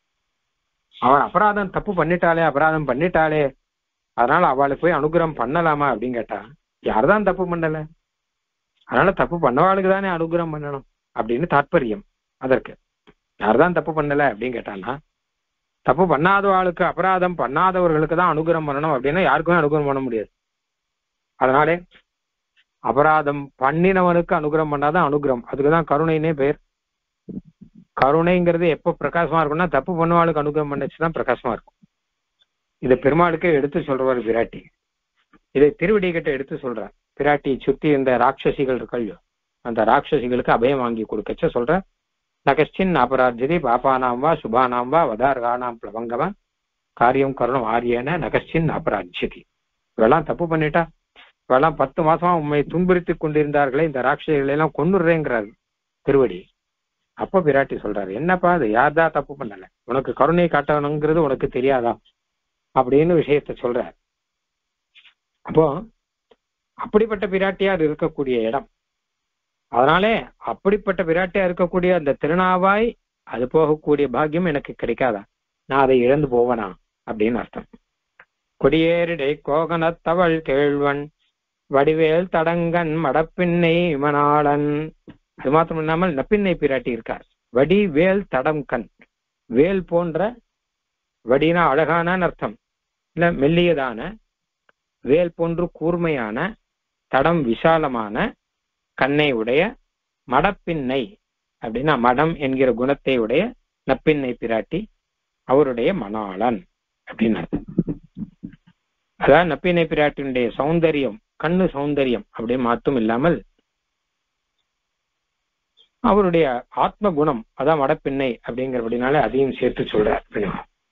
அவன் அபராதம் தப்பு பண்ணிட்டாலே அபராதம் பண்ணிட்டாலே அதனால அவளுக்கு போய் அனுகிரகம் பண்ணலாமா அப்படின்னு கேட்டா, யார்தான் தப்பு பண்ணல, அதனால தப்பு பண்ணவாளுக்கு தானே அனுகிரகம் பண்ணணும் அப்படின்னு தாற்பயம். அதற்கு யார்தான் தப்பு பண்ணல அப்படின்னு கேட்டான்னா, தப்பு பண்ணாதவாளுக்கு அபராதம் பண்ணாதவர்களுக்கு தான் அனுகிரகம் பண்ணணும் அப்படின்னா யாருக்குமே அனுகிரகம் பண்ண முடியாது. அதனாலே அபராதம் பண்ணினவனுக்கு அனுகிரகம் பண்ணாதான் அனுகிரகம், அதுக்குதான் கருணைன்னே பெயர். கருணைங்கிறது எப்போ பிரகாசமா இருக்கும்னா தப்பு பண்ணவாளுக்கு அனுகிரகம் பண்ணச்சுதான் பிரகாசமா இருக்கும். இதை பெருமாளுக்கே எடுத்து சொல்றவர் பிராட்டி, இதை திருவடி கிட்ட எடுத்து சொல்ற பிராட்டி. சுத்தி இந்த ராட்சசிகள் இருக்கல்லையோ அந்த ராட்சசிகளுக்கு அபயம் வாங்கி கொடுக்கச்ச சொல்ற, நகஸ்டின் அபராஜதி பாப்பானாம் வா சுபானாம் வா வதார்கானாம் பிளவங்கவன் காரியம் கருணம் ஆரியன நகஸ்டின் அபராஜதி. இவெல்லாம் தப்பு பண்ணிட்டா, இவெல்லாம் பத்து மாசமா உண்மை துன்புறுத்தி கொண்டிருந்தார்களே இந்த ராட்சசிகளை எல்லாம் கொண்டுடுறேங்கிறார் திருவடி. அப்ப பிராட்டி சொல்றாரு, என்னப்பா அது யார்தான் தப்பு பண்ணல, உனக்கு கருணை காட்டணுங்கிறது உனக்கு தெரியாதா அப்படின்னு விஷயத்த சொல்ற. அப்போ அப்படிப்பட்ட பிராட்டியார் இருக்கக்கூடிய இடம், அதனாலே அப்படிப்பட்ட பிராட்டியா இருக்கக்கூடிய அந்த திருநாவாய் அது போகக்கூடிய பாக்கியம் எனக்கு கிடைக்காதா, நான் அதை இழந்து போவனா அப்படின்னு அர்த்தம். கொடியேறிடை கோகனத்தவள் கேழ்வன் வடிவேல் தடங்கன் மடப்பின்னை மணாளன். அது மாத்திரம் இல்லாமல் நப்பின்னை பிராட்டி இருக்கார். வடிவேல் தடம் கண், வேல் போன்ற, வடினா அழகான அர்த்தம் இல்ல மெல்லியதான, வேல் போன்று கூர்மையான, தடம் விசாலமான கண்ணை உடைய, மடப்பின்னை அப்படின்னா மடம் என்கிற குணத்தை உடைய நப்பின்னை பிராட்டி அவருடைய மணாளன் அப்படின்னு அர்த்தம். அதான் நப்பின்னை பிராட்டினுடைய சௌந்தரியம் கண்ணு சௌந்தரியம் அப்படின்னு மட்டும் இல்லாமல் அவருடைய ஆத்ம குணம் அதான் மடப்பின்னை அப்படிங்கிறபடினால அதையும் சேர்த்து சொல்றார்.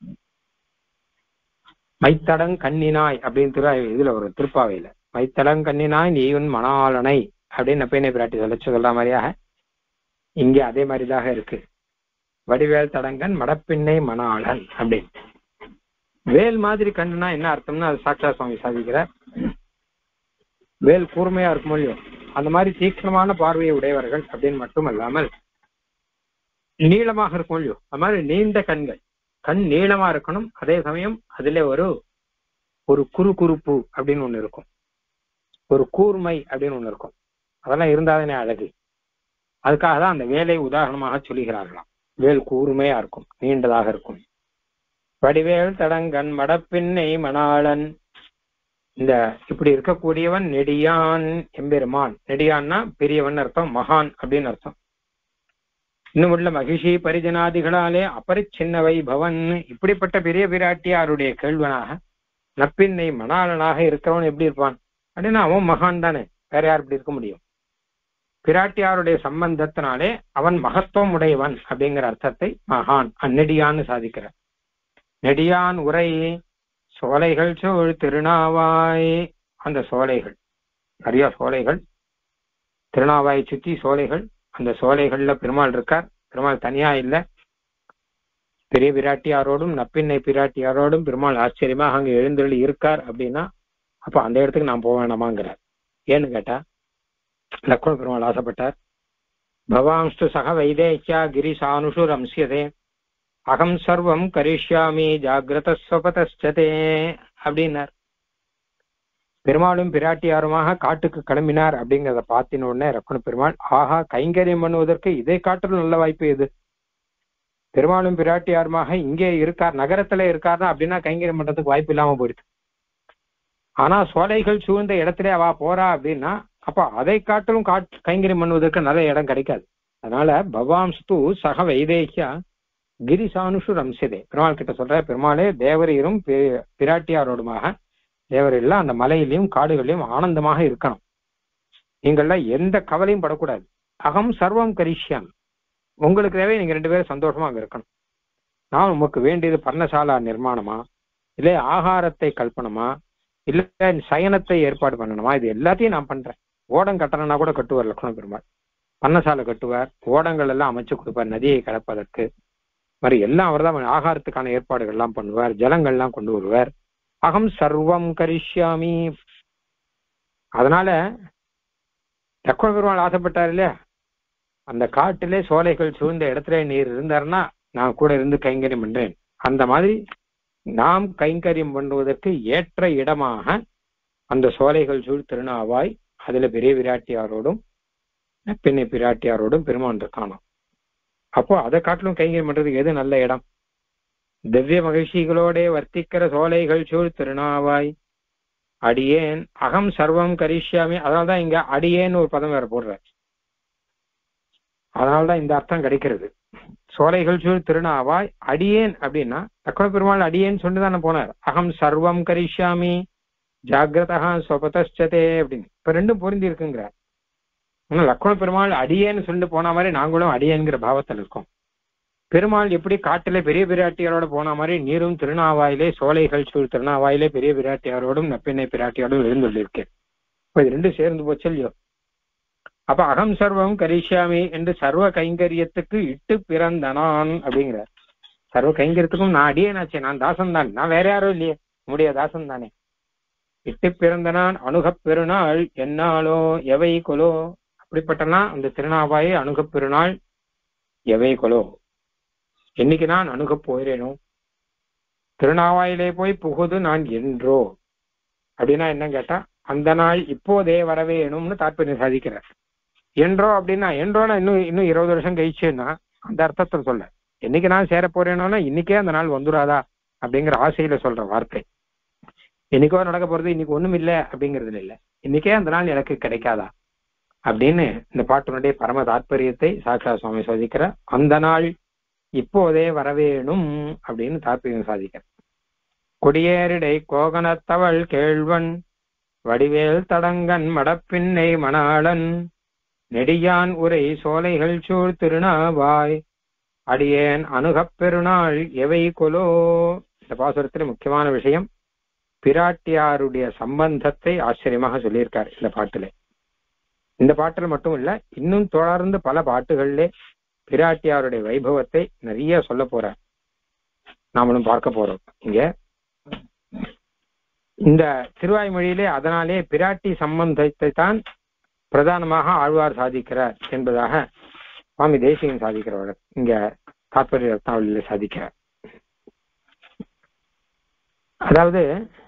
மைத்தடங் கண்ணினாய் அப்படின்னு திரு இதுல ஒரு திருப்பாவையில மைத்தடங் கண்ணினாய் நீவன் மணாளனை அப்படின்னு நப்பின்னை பிராட்டி சொல்ல சொல்ற மாதிரியாக இங்க அதே மாதிரிதாக இருக்கு. வடிவேல் தடங்கன் மடப்பின்னை மணாளன் அப்படின்னு. வேல் மாதிரி கண்ணுனா என்ன அர்த்தம்னா அது சாட்சா சுவாமி சாதிக்கிறார். வேல் கூர்மையா இருக்கும் இல்லையோ அந்த மாதிரி தீக்ஷ்ணமான பார்வையை உடையவர்கள் அப்படின்னு மட்டும் அல்லாமல் நீளமாக இருக்கும் இல்லையோ அது மாதிரி நீண்ட கண்கள், கண் நீளமா இருக்கணும், அதே சமயம் அதுல ஒரு ஒரு குறு குறுப்பு அப்படின்னு ஒண்ணு இருக்கும், ஒரு கூர்மை அப்படின்னு ஒண்ணு இருக்கும். அதெல்லாம் இருந்தாதானே அழகு. அதுக்காக தான் அந்த வேலை உதாரணமாக சொல்லுகிறார்களாம். வேல் கூர்மையா இருக்கும், நீண்டதாக இருக்கும். வடிவேல் தடங்கன் மடப்பின்னை மணாளன், இந்த இப்படி இருக்கக்கூடியவன் நெடியான் எம்பெருமான். நெடியான்னா பெரியவன் அர்த்தம், மகான் அப்படின்னு அர்த்தம். இன்னும் உள்ள மகிஷி பரிஜனாதிகளாலே அபரிச்சின்ன வைபவன், இப்படிப்பட்ட பெரிய பிராட்டியாருடைய கேள்வனாக நப்பின்னை மணாளனாக இருக்கிறவன் எப்படி இருப்பான் அப்படின்னா அவன் மகான் தானே, வேற யார் இப்படி இருக்க முடியும்? பிராட்டியாருடைய சம்பந்தத்தினாலே அவன் மகத்துவம் உடையவன் அப்படிங்கிற அர்த்தத்தை மகான் அந்நெடியான்னு சாதிக்கிறார். நெடியான் உரை சோலைகள் சோழ் திருநாவாய், அந்த சோலைகள் நிறைய சோலைகள், திருநாவாயை சுற்றி சோலைகள், அந்த சோலைகள்ல பெருமாள் இருக்கார். பெருமாள் தனியா இல்ல, பெரிய பிராட்டியாரோடும் நப்பின்னை பிராட்டியாரோடும் பெருமாள் ஆச்சரியமாக அங்க எழுந்தருளி இருக்கார். அப்படின்னா அப்ப அந்த இடத்துக்கு நான் போக வேணாமாங்கிறார். ஏன்னு கேட்டா லக்ஷ்மண பெருமாள் ஆசைப்பட்டார். பவாம்ஸ்து சக வைதேக்கியா கிரிசானுஷு ரம்சியதே அகம் சர்வம் கரிஷ்யாமி ஜாகிரத ஸ்வபதஸ்சதே அப்படின்னார். பெருமாளும் பிராட்டியாருமாக காட்டுக்கு கிளம்பினார். அப்படிங்கிறத பார்த்தின உடனே லக்ஷ்மண பெருமாள் ஆஹா, கைங்கரியம் பண்ணுவதற்கு இதை காட்டிலும் நல்ல வாய்ப்பு எது? பெருமாளும் பிராட்டியாருமாக இங்கே இருக்கார், நகரத்துல இருக்காருன்னா அப்படின்னா கைங்கரியம் பண்றதுக்கு வாய்ப்பு இல்லாம போயிடுது. ஆனா சோலைகள் சூழ்ந்த இடத்துல அவ போறா அப்படின்னா அப்ப அதை காட்டிலும் காட் கைங்கரியம் பண்ணுவதற்கு நல்ல இடம் கிடைக்காது. அதனால பவாம்ஸ்து சக வைதேகியா கிரிசானுஷு ரம்சிதே, பெருமாள் கிட்ட சொல்ற, பெருமாளே தேவரீரும் பிராட்டியாரோடுமாக தேவரெல்லாம் அந்த மலையிலையும் காடுகளிலும் ஆனந்தமாக இருக்கணும். நீங்கள்லாம் எந்த கவலையும் படக்கூடாது. அகம் சர்வம் கரிஷ்யாம், உங்களுக்கு தேவை நீங்க ரெண்டு பேரும் சந்தோஷமா அங்க இருக்கணும். நான் உமக்கு வேண்டியது பர்ணசாலா நிர்மாணமா, இல்லை ஆகாரத்தை கல்பனமா, இல்ல சயனத்தை ஏற்பாடு பண்ணணுமா, இது எல்லாத்தையும் நான் பண்றேன். ஓடம் கட்டணும்னா கூட கட்டுவார் லக்ஷ்மண பெருமாள், பர்ணசாலை கட்டுவார், ஓடங்கள் எல்லாம் அமைச்சு கொடுப்பார் நதியை கடப்பதற்கு, மாதிரி எல்லாம் அவர் தான் ஆகாரத்துக்கான ஏற்பாடுகள் எல்லாம் பண்ணுவார், ஜலங்கள்லாம் கொண்டு வருவார். அகம் சர்வம் கரிஷ்யாமி. அதனால லக்ஷ்மண பெருமாள் ஆசைப்பட்டார் இல்லையா, அந்த காட்டிலே சோலைகள் சூழ்ந்த இடத்துல நீர் இருந்தாருன்னா நான் கூட இருந்து கைங்கரியம் பண்றேன். அந்த மாதிரி நாம் கைங்கரியம் பண்ணுவதற்கு ஏற்ற இடமாக அந்த சோலைகள் சூழ் திருநாவாய், அதுல பெரிய பிராட்டியாரோடும் பெண்ணை பிராட்டியாரோடும் பெருமான் இருக்கானாம். அப்போ அதை காட்டிலும் கைங்கரியம் பண்றதுக்கு எது நல்ல இடம்? திவ்ய மகிழ்ச்சிகளோட வர்த்திக்கிற சோலைகள் சூழ் திருநாவாய் அடியேன் அகம் சர்வம் கரிஷ்யாமி. அதனால்தான் இங்க அடியேன்னு ஒரு பதம் வேற போடுறார். அதனால்தான் இந்த அர்த்தம் கிடைக்கிறது. சோலைகள் சூழ் திருநாவாய் அடியேன் அப்படின்னா லக்ஷ்மண பெருமாள் அடியேன்னு சொல்லிதானே போனார். அகம் சர்வம் கரிஷ்யாமி ஜாகிரதா ஸ்வபதஸ்சதே அப்படின்னு இப்ப ரெண்டும் பொருந்தி இருக்குங்கிறார். ஆனா லக்ஷ்மண பெருமாள் அடியேன்னு சொல்லிட்டு போன மாதிரி நாங்களும் அடியேங்கிற பாவத்தில் இருக்கோம். பெருமாள் எப்படி காட்டுல பெரிய பிராட்டியாரோட போன மாதிரி நீரும் திருநாவாயிலே சோலைகள் சூழ் திருநாவாயிலே பெரிய பிராட்டியாரோடும் நப்பின்னை பிராட்டியாரோடும் எழுந்துள்ளிருக்கேன். இப்ப இது ரெண்டும் சேர்ந்து போச்சு இல்லையோ. அப்ப அகம் சர்வம் கரிஷ்யாமி என்று சர்வ கைங்கரியத்துக்கு இட்டு பிறந்தனான் அப்படிங்கிறார். சர்வ கைங்கரியத்துக்கும் நான் அடியேனாச்சே, நான் தாசன் தான், நான் வேற யாரும் இல்லையே, நம்முடைய தாசன் தானே. இட்டு பிறந்தனான் அணுகப் பெருநாள் என்னாலோ எவை கொலோ. அப்படிப்பட்டனா அந்த திருநாவாயை அணுகப் பெருநாள் எவை கொலோ, என்னைக்கு நான் அணுகப் போகிறேனோ, திருநாவாயிலே போய் புகுது நான் என்றோ. அப்படின்னா என்ன கேட்டா அந்த நாள் இப்போதே வரவேணும்னு தாற்பயம் சாதிக்கிறார். என்றோ அப்படின்னா என்றோனா இன்னும் இன்னும் இருபது வருஷம் கழிச்சுன்னா அந்த அர்த்தத்தில் சொல்ல, என்னைக்கு நான் சேர போறேனோன்னா இன்னைக்கே அந்த நாள் வந்துடாதா அப்படிங்கிற ஆசையில சொல்ற வார்த்தை. என்னைக்கோ நடக்க போறது இன்னைக்கு ஒண்ணும் இல்லை அப்படிங்கிறதுல இல்லை, இன்னைக்கே அந்த நாள் எனக்கு கிடைக்காதா அப்படின்னு இந்த பாட்டினுடைய பரம தாற்பயத்தை சாட்சா சுவாமி சாதிக்கிற. அந்த நாள் இப்போதே வரவேணும் அப்படின்னு தாற்பயம் சாதிக்கிற. கொடியேறிடை கோகனத்தவள் கேழ்வன் வடிவேல் தடங்கன் மடப்பின்னை மணாளன் நெடியான் உரை சோலைகள் சூழ் திருநாவாய் அடியேன் அணுகப் பெருநாள் எவை கொலோ. இந்த பாசுரத்துல முக்கியமான விஷயம் பிராட்டியாருடைய சம்பந்தத்தை ஆச்சரியமாக சொல்லியிருக்கார் இந்த பாட்டுல. இந்த பாட்டுல மட்டும் இல்ல, இன்னும் தொடர்ந்து பல பாட்டுகள்ல பிராட்டியாருடைய வைபவத்தை நிறைய சொல்ல போறார். நாமளும் பார்க்க போறோம். இங்க இந்த திருவாய்மொழியிலே அதனாலே பிராட்டி சம்பந்தத்தை தான் பிரதானமாக ஆழ்வார் சாதிக்கிறார் என்பதாக சுவாமி தேசிகன் சாதிக்கிறவர் இங்க தாற்பரிய ரத்னாவளியில சாதிக்கிறார். அதாவது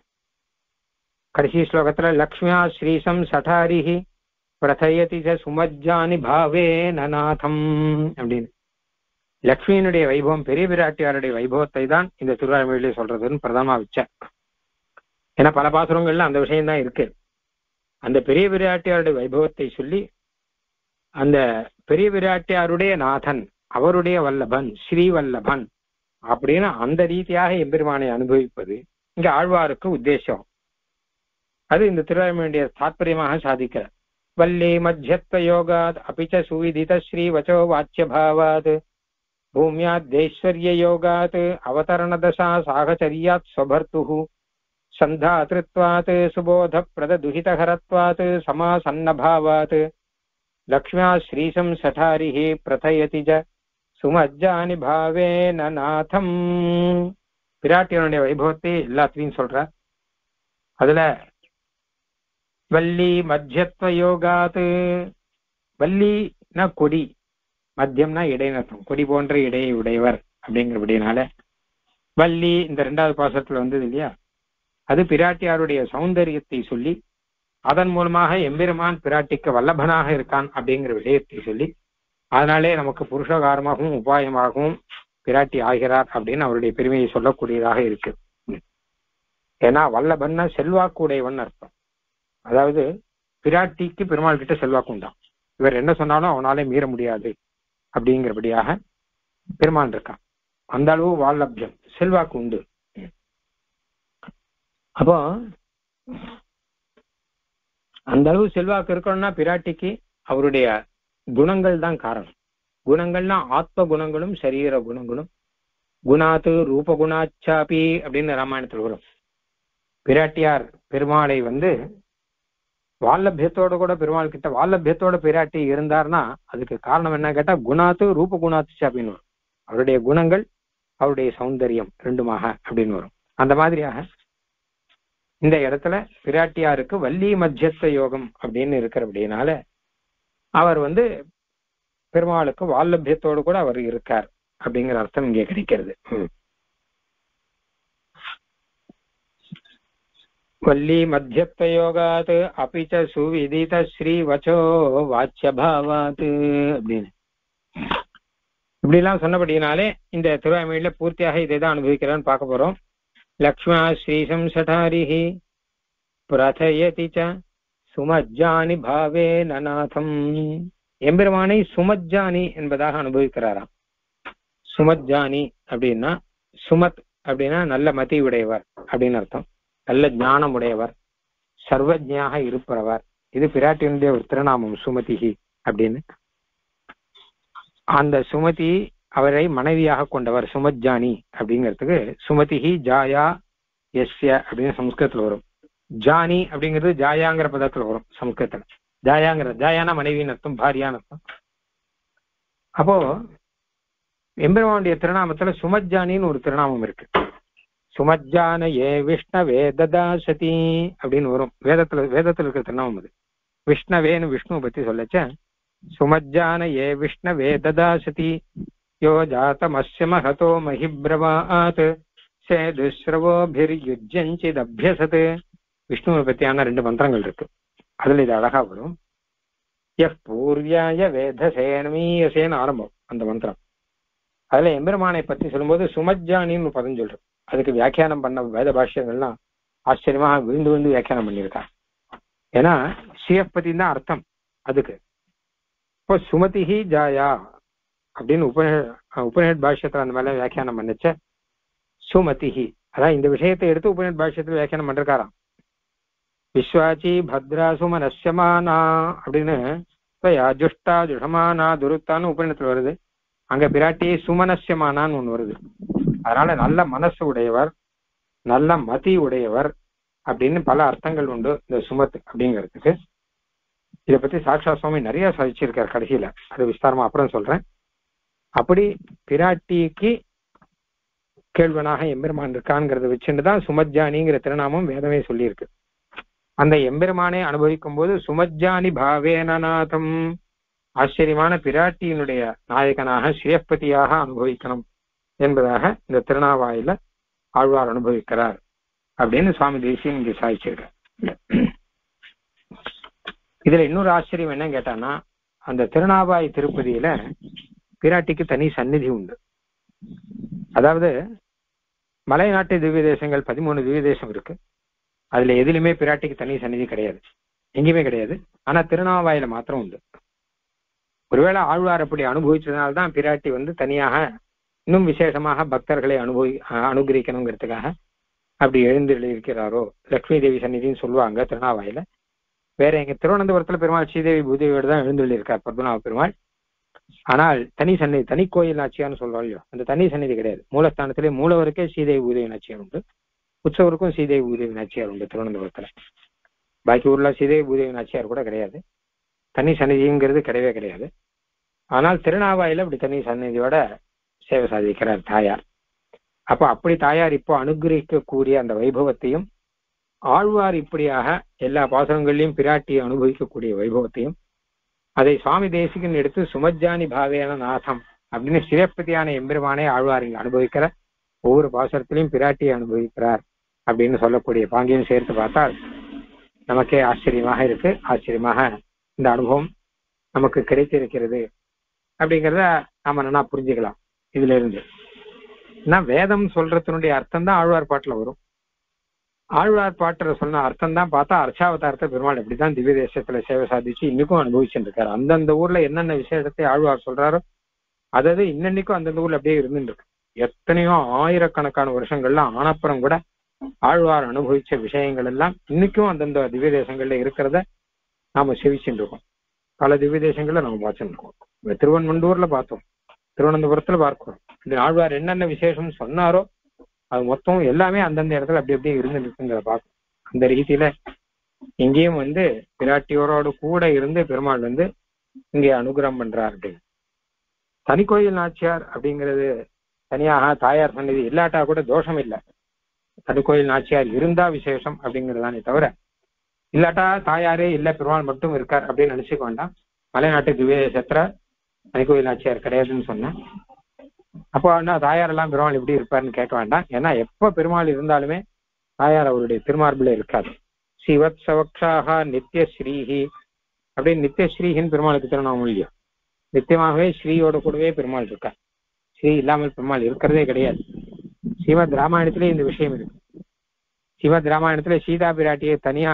கடைசி ஸ்லோகத்துல லக்ஷ்மியா ஸ்ரீசம் சடாரிஹி பிரதயதி சுமஜ்ஜானி பாவே நநாதம் அப்படின்னு லக்ஷ்மியினுடைய வைபவம் பெரிய பிராட்டியாருடைய வைபவத்தை தான் இந்த திருவாய்மொழியிலே சொல்றதுன்னு பிரதமா வச்சேன். ஏன்னா பல பாசுரங்கள்ல அந்த விஷயம்தான் இருக்கு. அந்த பெரிய பிராட்டியாருடைய வைபவத்தை சொல்லி அந்த பெரிய பிராட்டியாருடைய நாதன், அவருடைய வல்லபன், ஸ்ரீவல்லபன் அப்படின்னு அந்த ரீதியாக எம்பெருமானை அனுபவிப்பது இங்க ஆழ்வாருக்கு உத்தேசம். அது இந்த திருவாய்மொழியுடைய தாத்பரியமாக சாதிக்கிற வல்லே மத்தியத்வ யோகாத் அபிச்ச சுவிதித ஸ்ரீ வச்சோ வாச்சிய பாவாத் பூமியாத்ஐஸ்வர்ய யோகாத் அவதரண தசா சாகச்சரியாத் ஸ்வபர்த்துஹு சந்தாத்ருத்வாத் சுபோத பிரத துஹிதஹரத்வாத் சமாசன்னபாவாத் லக்ஷ்மியா ஸ்ரீசம் சடாரிஹி பிரதயதி ஜ சுமஜ்ஜானி பாவேன நாதம். பிராட்டியனுடைய வைபவத்தை எல்லாத்தையும் சொல்ற. அதுல வள்ளி மத்தியத்வ யோகாத், வள்ளினா கொடி, மத்தியம்னா இடைநத்தம், கொடி போன்ற இடையை உடையவர் அப்படிங்கிறபடினால வள்ளி இந்த ரெண்டாவது பாசத்துல வந்தது இல்லையா, அது பிராட்டியாருடைய சௌந்தரியத்தை சொல்லி அதன் மூலமாக எம்பெருமான் பிராட்டிக்கு வல்லபனாக இருக்கான் அப்படிங்கிற விடயத்தை சொல்லி அதனாலே நமக்கு புருஷகாரமாகவும் உபாயமாகவும் பிராட்டி ஆகிறார் அப்படின்னு அவருடைய பெருமையை சொல்லக்கூடியதாக இருக்கு. ஏன்னா வல்லபன்னா செல்வாக்குடையவன் அர்த்தம். அதாவது பிராட்டிக்கு பெருமாள் கிட்ட செல்வாக்கு உண்டான், இவர் என்ன சொன்னாலும் அவனாலே மீற முடியாது அப்படிங்கிறபடியாக பெருமான் இருக்கான். அந்த அளவு வால்லபியம், செல்வாக்கு உண்டு. அப்போ அந்த அளவு செல்வாக்கு இருக்கணும்னா பிராட்டிக்கு அவருடைய குணங்கள் தான் காரணம். குணங்கள்னா ஆத்ம குணங்களும் சரீர குணங்களும். குணாத்து ரூப குணாச்சாபி அப்படின்னு ராமாயணத்தில் வரும். பிராட்டியார் பெருமாளை வந்து வால்லபியத்தோட கூட பெருமாள் கிட்ட வால்லபியத்தோட பிராட்டி இருந்தார்னா அதுக்கு காரணம் என்ன கேட்டா குணாத்து ரூப குணாத்து சாப்பின்னு வரும். அவருடைய குணங்கள் அவருடைய சௌந்தரியம் ரெண்டுமாக அப்படின்னு வரும். அந்த மாதிரியாக இந்த இடத்துல பிராட்டியாருக்கு வள்ளி மத்தியஸ்த யோகம் அப்படின்னு இருக்கிறபடினால அவர் வந்து பெருமாளுக்கு வால்லபியத்தோடு கூட அவர் இருக்கார் அப்படிங்கிற அர்த்தம் இங்கே கிடைக்கிறது. வள்ளி மத்தியஸ்த யோகாத் அபிச்ச சுவிதித ஸ்ரீ வச்சோ வாச்சியபாவாத் அப்படின்னு இப்படி எல்லாம் சொன்னபடினாலே இந்த திருவாய்மொழியில பூர்த்தியாக இதை தான் அனுபவிக்கிறான்னு பார்க்க போறோம். லக்ஷ்மியா ஸ்ரீசம் சடாரிஹி பிரதயதி ச சுமஜ்ஜானி பாவே நநாதம். எம்பெருமானை சுமஜ்ஜானி என்பதாக அனுபவிக்கிறாராம். சுமஜ்ஜானி அப்படின்னா சுமத் அப்படின்னா நல்ல மதி உடையவர் அப்படின்னு அர்த்தம். நல்ல ஞானம் உடையவர், சர்வஜ்ஞாக இருப்பவர். இது பிராட்டியினுடைய ஒரு திருநாமம் சுமதிஹி அப்படின்னு. அந்த சுமதி அவரை மனைவியாக கொண்டவர் சுமஜ்ஜானி அப்படிங்கிறதுக்கு சுமதிஹி ஜாயா எஸ்ய அப்படின்னு சம்ஸ்கிருதத்துல வரும். ஜானி அப்படிங்கிறது ஜாயாங்கிற பதத்துல வரும் சம்ஸ்கிருதத்துல. ஜாயாங்கிற ஜாயான மனைவின்னு அர்த்தம், பாரியான்னு அர்த்தம். அப்போ எம்பெருமானுடைய திருநாமத்துல சுமஜ்ஜானின்னு ஒரு திருநாமம் இருக்கு. சுமஜ்ஜான ஏ விஷ்ணவே ததாசதி அப்படின்னு வரும். வேதத்துல வேதத்துல இருக்கிற திருநாமம் அது. விஷ்ணவேன்னு விஷ்ணுவை பத்தி சொல்லச்ச சுமஜ்ஜான ஏ விஷ்ணவே ததாசதி யோ ஜாதமஸ்ய மஹதோ மஹிப்ரவாத் சேதுஸ்ரவோபிர்யுஜ்யஞ்சிதப்யசத். விஷ்ணுவை பத்தியான ரெண்டு மந்திரங்கள் இருக்கு. அதுல இது அழகா வரும். எஃப் பூர்வியாய வேதசேனமீயசேன்னு ஆரம்பம் அந்த மந்திரம். அதுல எம்பெருமானை பத்தி சொல்லும்போது சுமஜ்ஜானின்னு பதம் சொல்றோம். அதுக்கு வியாக்கியானம் பண்ண வேத பாஷ்யங்கள்லாம் ஆச்சரியமாக விழுந்து விழுந்து வியாக்கியானம் பண்ணியிருக்காங்க. ஏன்னா ஸ்ரீயப்பதி தான் அர்த்தம் அதுக்கு. இப்போ சுமதிஹி ஜாயா அப்படின்னு உபநே உபநேட் பாஷ்யத்துல அந்த மேல வியாக்கியானம் பண்ணிச்ச சுமதிஹி. அதான் இந்த விஷயத்தை எடுத்து உபநேட் பாஷ்யத்துல வியாக்கியானம் பண்ணிருக்காராம். விஸ்வாச்சி பத்ரா சுமனஸ்யமானா அப்படின்னு ஜுஷ்டா ஜுஷமானா துருத்தான்னு உபநேத்துல வருது. அங்க பிராட்டியை சுமனஸ்யமானான்னு ஒண்ணு வருது. அதனால நல்ல மனசு உடையவர், நல்ல மதி உடையவர் அப்படின்னு பல அர்த்தங்கள் உண்டு இந்த சுமத் அப்படிங்கிறதுக்கு. இதை பத்தி சாட்சா சுவாமி நிறைய சாதிச்சிருக்காரு கடைசியில. அது விஸ்தாரமா அப்புறம் சொல்றேன். அப்படி பிராட்டிக்கு கேள்வனாக எம்பெருமான் இருக்கான்ங்கிறத வச்சுட்டுதான் சுமஜ்ஜானிங்கிற திருநாமம் வேதமே சொல்லியிருக்கு. அந்த எம்பெருமானை அனுபவிக்கும் போது சுமஜ்ஜானி பாவேனநாதம், ஆச்சரியமான பிராட்டியினுடைய நாயகனாக ஸ்ரீயப்பதியாக அனுபவிக்கணும் என்பதாக இந்த திருநாவாயில ஆழ்வார் அனுபவிக்கிறார் அப்படின்னு சுவாமி தேசியன் இங்க சாதிச்சிருக்கார். இதுல இன்னொரு ஆச்சரியம் என்ன கேட்டான்னா, அந்த திருநாவாய் திருப்பதியில பிராட்டிக்கு தனி சந்நிதி உண்டு. அதாவது மலைநாட்டு திவ்ய தேசங்கள் பதிமூணு திவ்ய தேசம் இருக்கு. அதுல எதிலுமே பிராட்டிக்கு தனி சந்நிதி கிடையாது, எங்கேயுமே கிடையாது. ஆனா திருநாவாயில மாத்திரம் உண்டு. ஒருவேளை ஆழ்வார் அப்படி அனுபவிச்சதுனால்தான் பிராட்டி வந்து தனியாக இன்னும் விசேஷமாக பக்தர்களை அனுபவி அனுகிரகிக்கணுங்கிறதுக்காக அப்படி எழுந்திருக்கிறாரோ. லட்சுமி தேவி சந்நிதின்னு சொல்லுவாங்க திருநாவாயில. வேற எங்க திருவனந்தபுரத்துல பெருமாள் ஸ்ரீதேவி பூதேவியோடு தான் எழுந்துள்ளிருக்கார் பத்மநாப பெருமாள். ஆனால் தனி சந்நிதி, தனி கோயில் நாச்சியார்னு சொல்றாங்க, அந்த தனி சந்நிதி கிடையாது. மூலஸ்தானத்திலே மூலவருக்கே ஸ்ரீதேவி பூதேவி நாச்சியார் உண்டு, உற்சவருக்கும் ஸ்ரீதேவி பூதேவி நாச்சியார் உண்டு திருவனந்தபுரத்துல. பாக்கி ஊர்ல ஸ்ரீதேவி பூதேவி நாச்சியார் கூட கிடையாது, தனி சந்நிதிங்கிறது கிடையவே கிடையாது. ஆனால் திருநாவாயில இப்படி தனி சந்நிதியோட சேவை சாதிக்கிறார் தாயார். அப்போ அப்படி தாயார் இப்போ அனுகிரகிக்கக்கூடிய அந்த வைபவத்தையும், ஆழ்வார் இப்படியாக எல்லா பாசுரங்களையும் பிராட்டியை அனுபவிக்கக்கூடிய வைபவத்தையும், அதை சுவாமி தேசிகன் எடுத்து சுமஜ்ஜானி பாவேன நாதம் அப்படின்னு சிவப்பதியான எம்பெருமானே ஆழ்வாரில் அனுபவிக்கிற ஒவ்வொரு பாசுரத்திலையும் பிராட்டியை அனுபவிக்கிறார் அப்படின்னு சொல்லக்கூடிய பாங்கியும் சேர்த்து பார்த்தால் நமக்கே ஆச்சரியமாக இருக்கு. ஆச்சரியமாக இந்த அனுபவம் நமக்கு கிடைத்திருக்கிறது அப்படிங்கிறத நாம நல்லா புரிஞ்சுக்கலாம் இதுல இருந்து. ஏன்னா வேதம் சொல்றதுனுடைய அர்த்தம் தான் ஆழ்வார் பாட்டுல வரும். ஆழ்வார் பாட்டுல சொன்ன அர்த்தம் தான் பார்த்தா அர்ச்சாவதாரத்தை பெருமாள் இப்படிதான் திவ்ய தேசத்துல சேவை சாதிச்சு இன்னைக்கும் அனுபவிச்சுட்டு இருக்காரு. அந்தந்த ஊர்ல என்னென்ன விசேஷத்தை ஆழ்வார் சொல்றாரோ அதாவது இன்னன்னைக்கும் அந்தந்த ஊர்ல அப்படியே இருந்துட்டு இருக்கு. எத்தனையோ ஆயிரக்கணக்கான வருஷங்கள்ல ஆனப்புறம் கூட ஆழ்வார் அனுபவிச்ச விஷயங்கள் எல்லாம் இன்னைக்கும் அந்தந்த திவ்ய தேசங்கள்ல இருக்கிறத நாம செவிச்சுட்டு இருக்கோம். பல திவ்ய தேசங்கள்ல நம்ம பார்த்துட்டு இருக்கோம். திருவன்மண்டூர்ல பார்த்தோம், திருவனந்தபுரத்துல பார்க்கிறோம். இந்த ஆழ்வார் என்னென்ன விசேஷம் சொன்னாரோ அது மொத்தம் எல்லாமே அந்தந்த இடத்துல அப்படி அப்படியே இருந்துட்டு இருக்குங்கிறத பார்க்கணும். அந்த ரீதியில இங்கேயும் வந்து பிராட்டியோரோடு கூட இருந்து பெருமாள் வந்து இங்கே அனுகிரகம் பண்றார் அப்படின்னு. தனி கோயில் நாச்சியார் அப்படிங்கிறது தனியாக தாயார் சந்நிதி இல்லாட்டா கூட தோஷம் இல்லை. தனி கோயில் நாச்சியார் இருந்தா விசேஷம் அப்படிங்கிறதானே தவிர, இல்லாட்டா தாயாரே இல்லை பெருமாள் மட்டும் இருக்கார் அப்படின்னு நினைச்சுக்க வேண்டாம். மலைநாட்டு திவ்ய தேசத்துல தனி கோயில் நாச்சியார் கிடையாதுன்னு சொன்னேன். அப்போ என்ன தாயாரெல்லாம் பெருமாள் எப்படி இருப்பாருன்னு கேட்க வேண்டாம். ஏன்னா எப்ப பெருமாள் இருந்தாலுமே தாயார் அவருடைய திருமார்பில இருக்காது. சிவத் சவக்ஷாகா நித்திய ஸ்ரீஹி அப்படின்னு நித்திய ஸ்ரீஹின்னு பெருமாளுக்கு திருநாமம் இல்லையோ, நித்தியமாகவே ஸ்ரீயோட கூடவே பெருமாள் இருக்கார். ஸ்ரீ இல்லாமல் பெருமாள் இருக்கிறதே கிடையாது. ஸ்ரீமத் ராமாயணத்திலே இந்த விஷயம் இருக்கு. ஸ்ரீமத் ராமாயணத்துல சீதா பிராட்டியை தனியா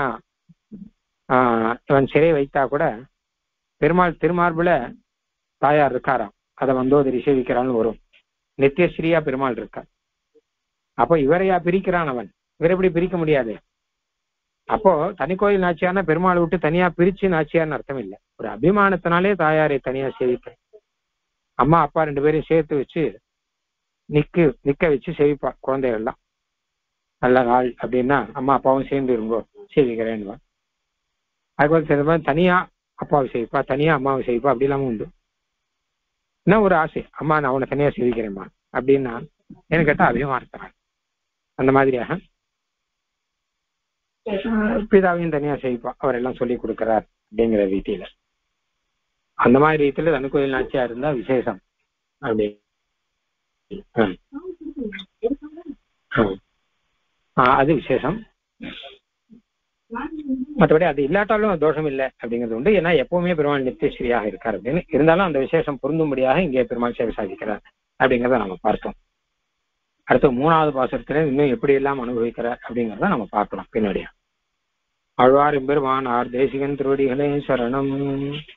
ஆஹ் இவன் சிறை வைத்தா கூட பெருமாள் திருமார்புல தாயார் இருக்காராம். அதை வந்தோதரி சேவிக்கிறான்னு வரும். நித்தியஸ்ரீயா பெருமாள் இருக்கார். அப்போ இவரையா பிரிக்கிறான் அவன்? இவரை எப்படி பிரிக்க முடியாது. அப்போ தனி கோயில் நாச்சியார்னா பெருமாளை விட்டு தனியா பிரிச்சு நாச்சியார்னு அர்த்தம் இல்லை. ஒரு அபிமானத்தினாலே தாயாரை தனியா சேவிப்பேன். அம்மா அப்பா ரெண்டு பேரையும் சேர்த்து வச்சு நிக்கு நிக்க வச்சு சேவிப்பா. குழந்தைகள்லாம் நல்ல நாள் அப்படின்னா அம்மா அப்பாவும் சேர்ந்து இருங்கோ சேவிக்கிறேன்னு. அதுக்கு சேர்ந்த தனியா அப்பாவை சேவிப்பா, தனியா அம்மாவை சேவிப்பா, அப்படி இல்லாம உண்டு. என்ன ஒரு ஆசை, அம்மா நான் அவனை தனியா சேவிக்கிறேம்மா அப்படின்னா எனக்கு கேட்டா அபிமானத்தான். அந்த மாதிரியாக பிதாவையும் தனியா சேவிப்பா, அவர் எல்லாம் சொல்லி கொடுக்கிறார் அப்படிங்கிற ரீதியில. அந்த மாதிரி ரீதியில தனி கோயில் நாச்சியா இருந்தா விசேஷம் அப்படி. அது விசேஷம். மற்றபடி அது இல்லாட்டாலும் தோஷம் இல்லை அப்படிங்கிறது உண்டு. ஏன்னா எப்பவுமே பெருமாள் நித்தியஸ்ரீயாக இருக்கார் அப்படின்னு. இருந்தாலும் அந்த விசேஷம் பொருந்தும்படியாக இங்கே பெருமாள் சேவை சாதிக்கிறார் அப்படிங்கிறத நம்ம பார்த்தோம். அடுத்து மூணாவது பாசுரத்துல இன்னும் எப்படி எல்லாம் அனுபவிக்கிறார் அப்படிங்கிறத நம்ம பார்க்கலாம் பின்னாடியா. ஆழ்வார் எம்பெருமானார் தேசிகன் திருவடிகளே சரணம்.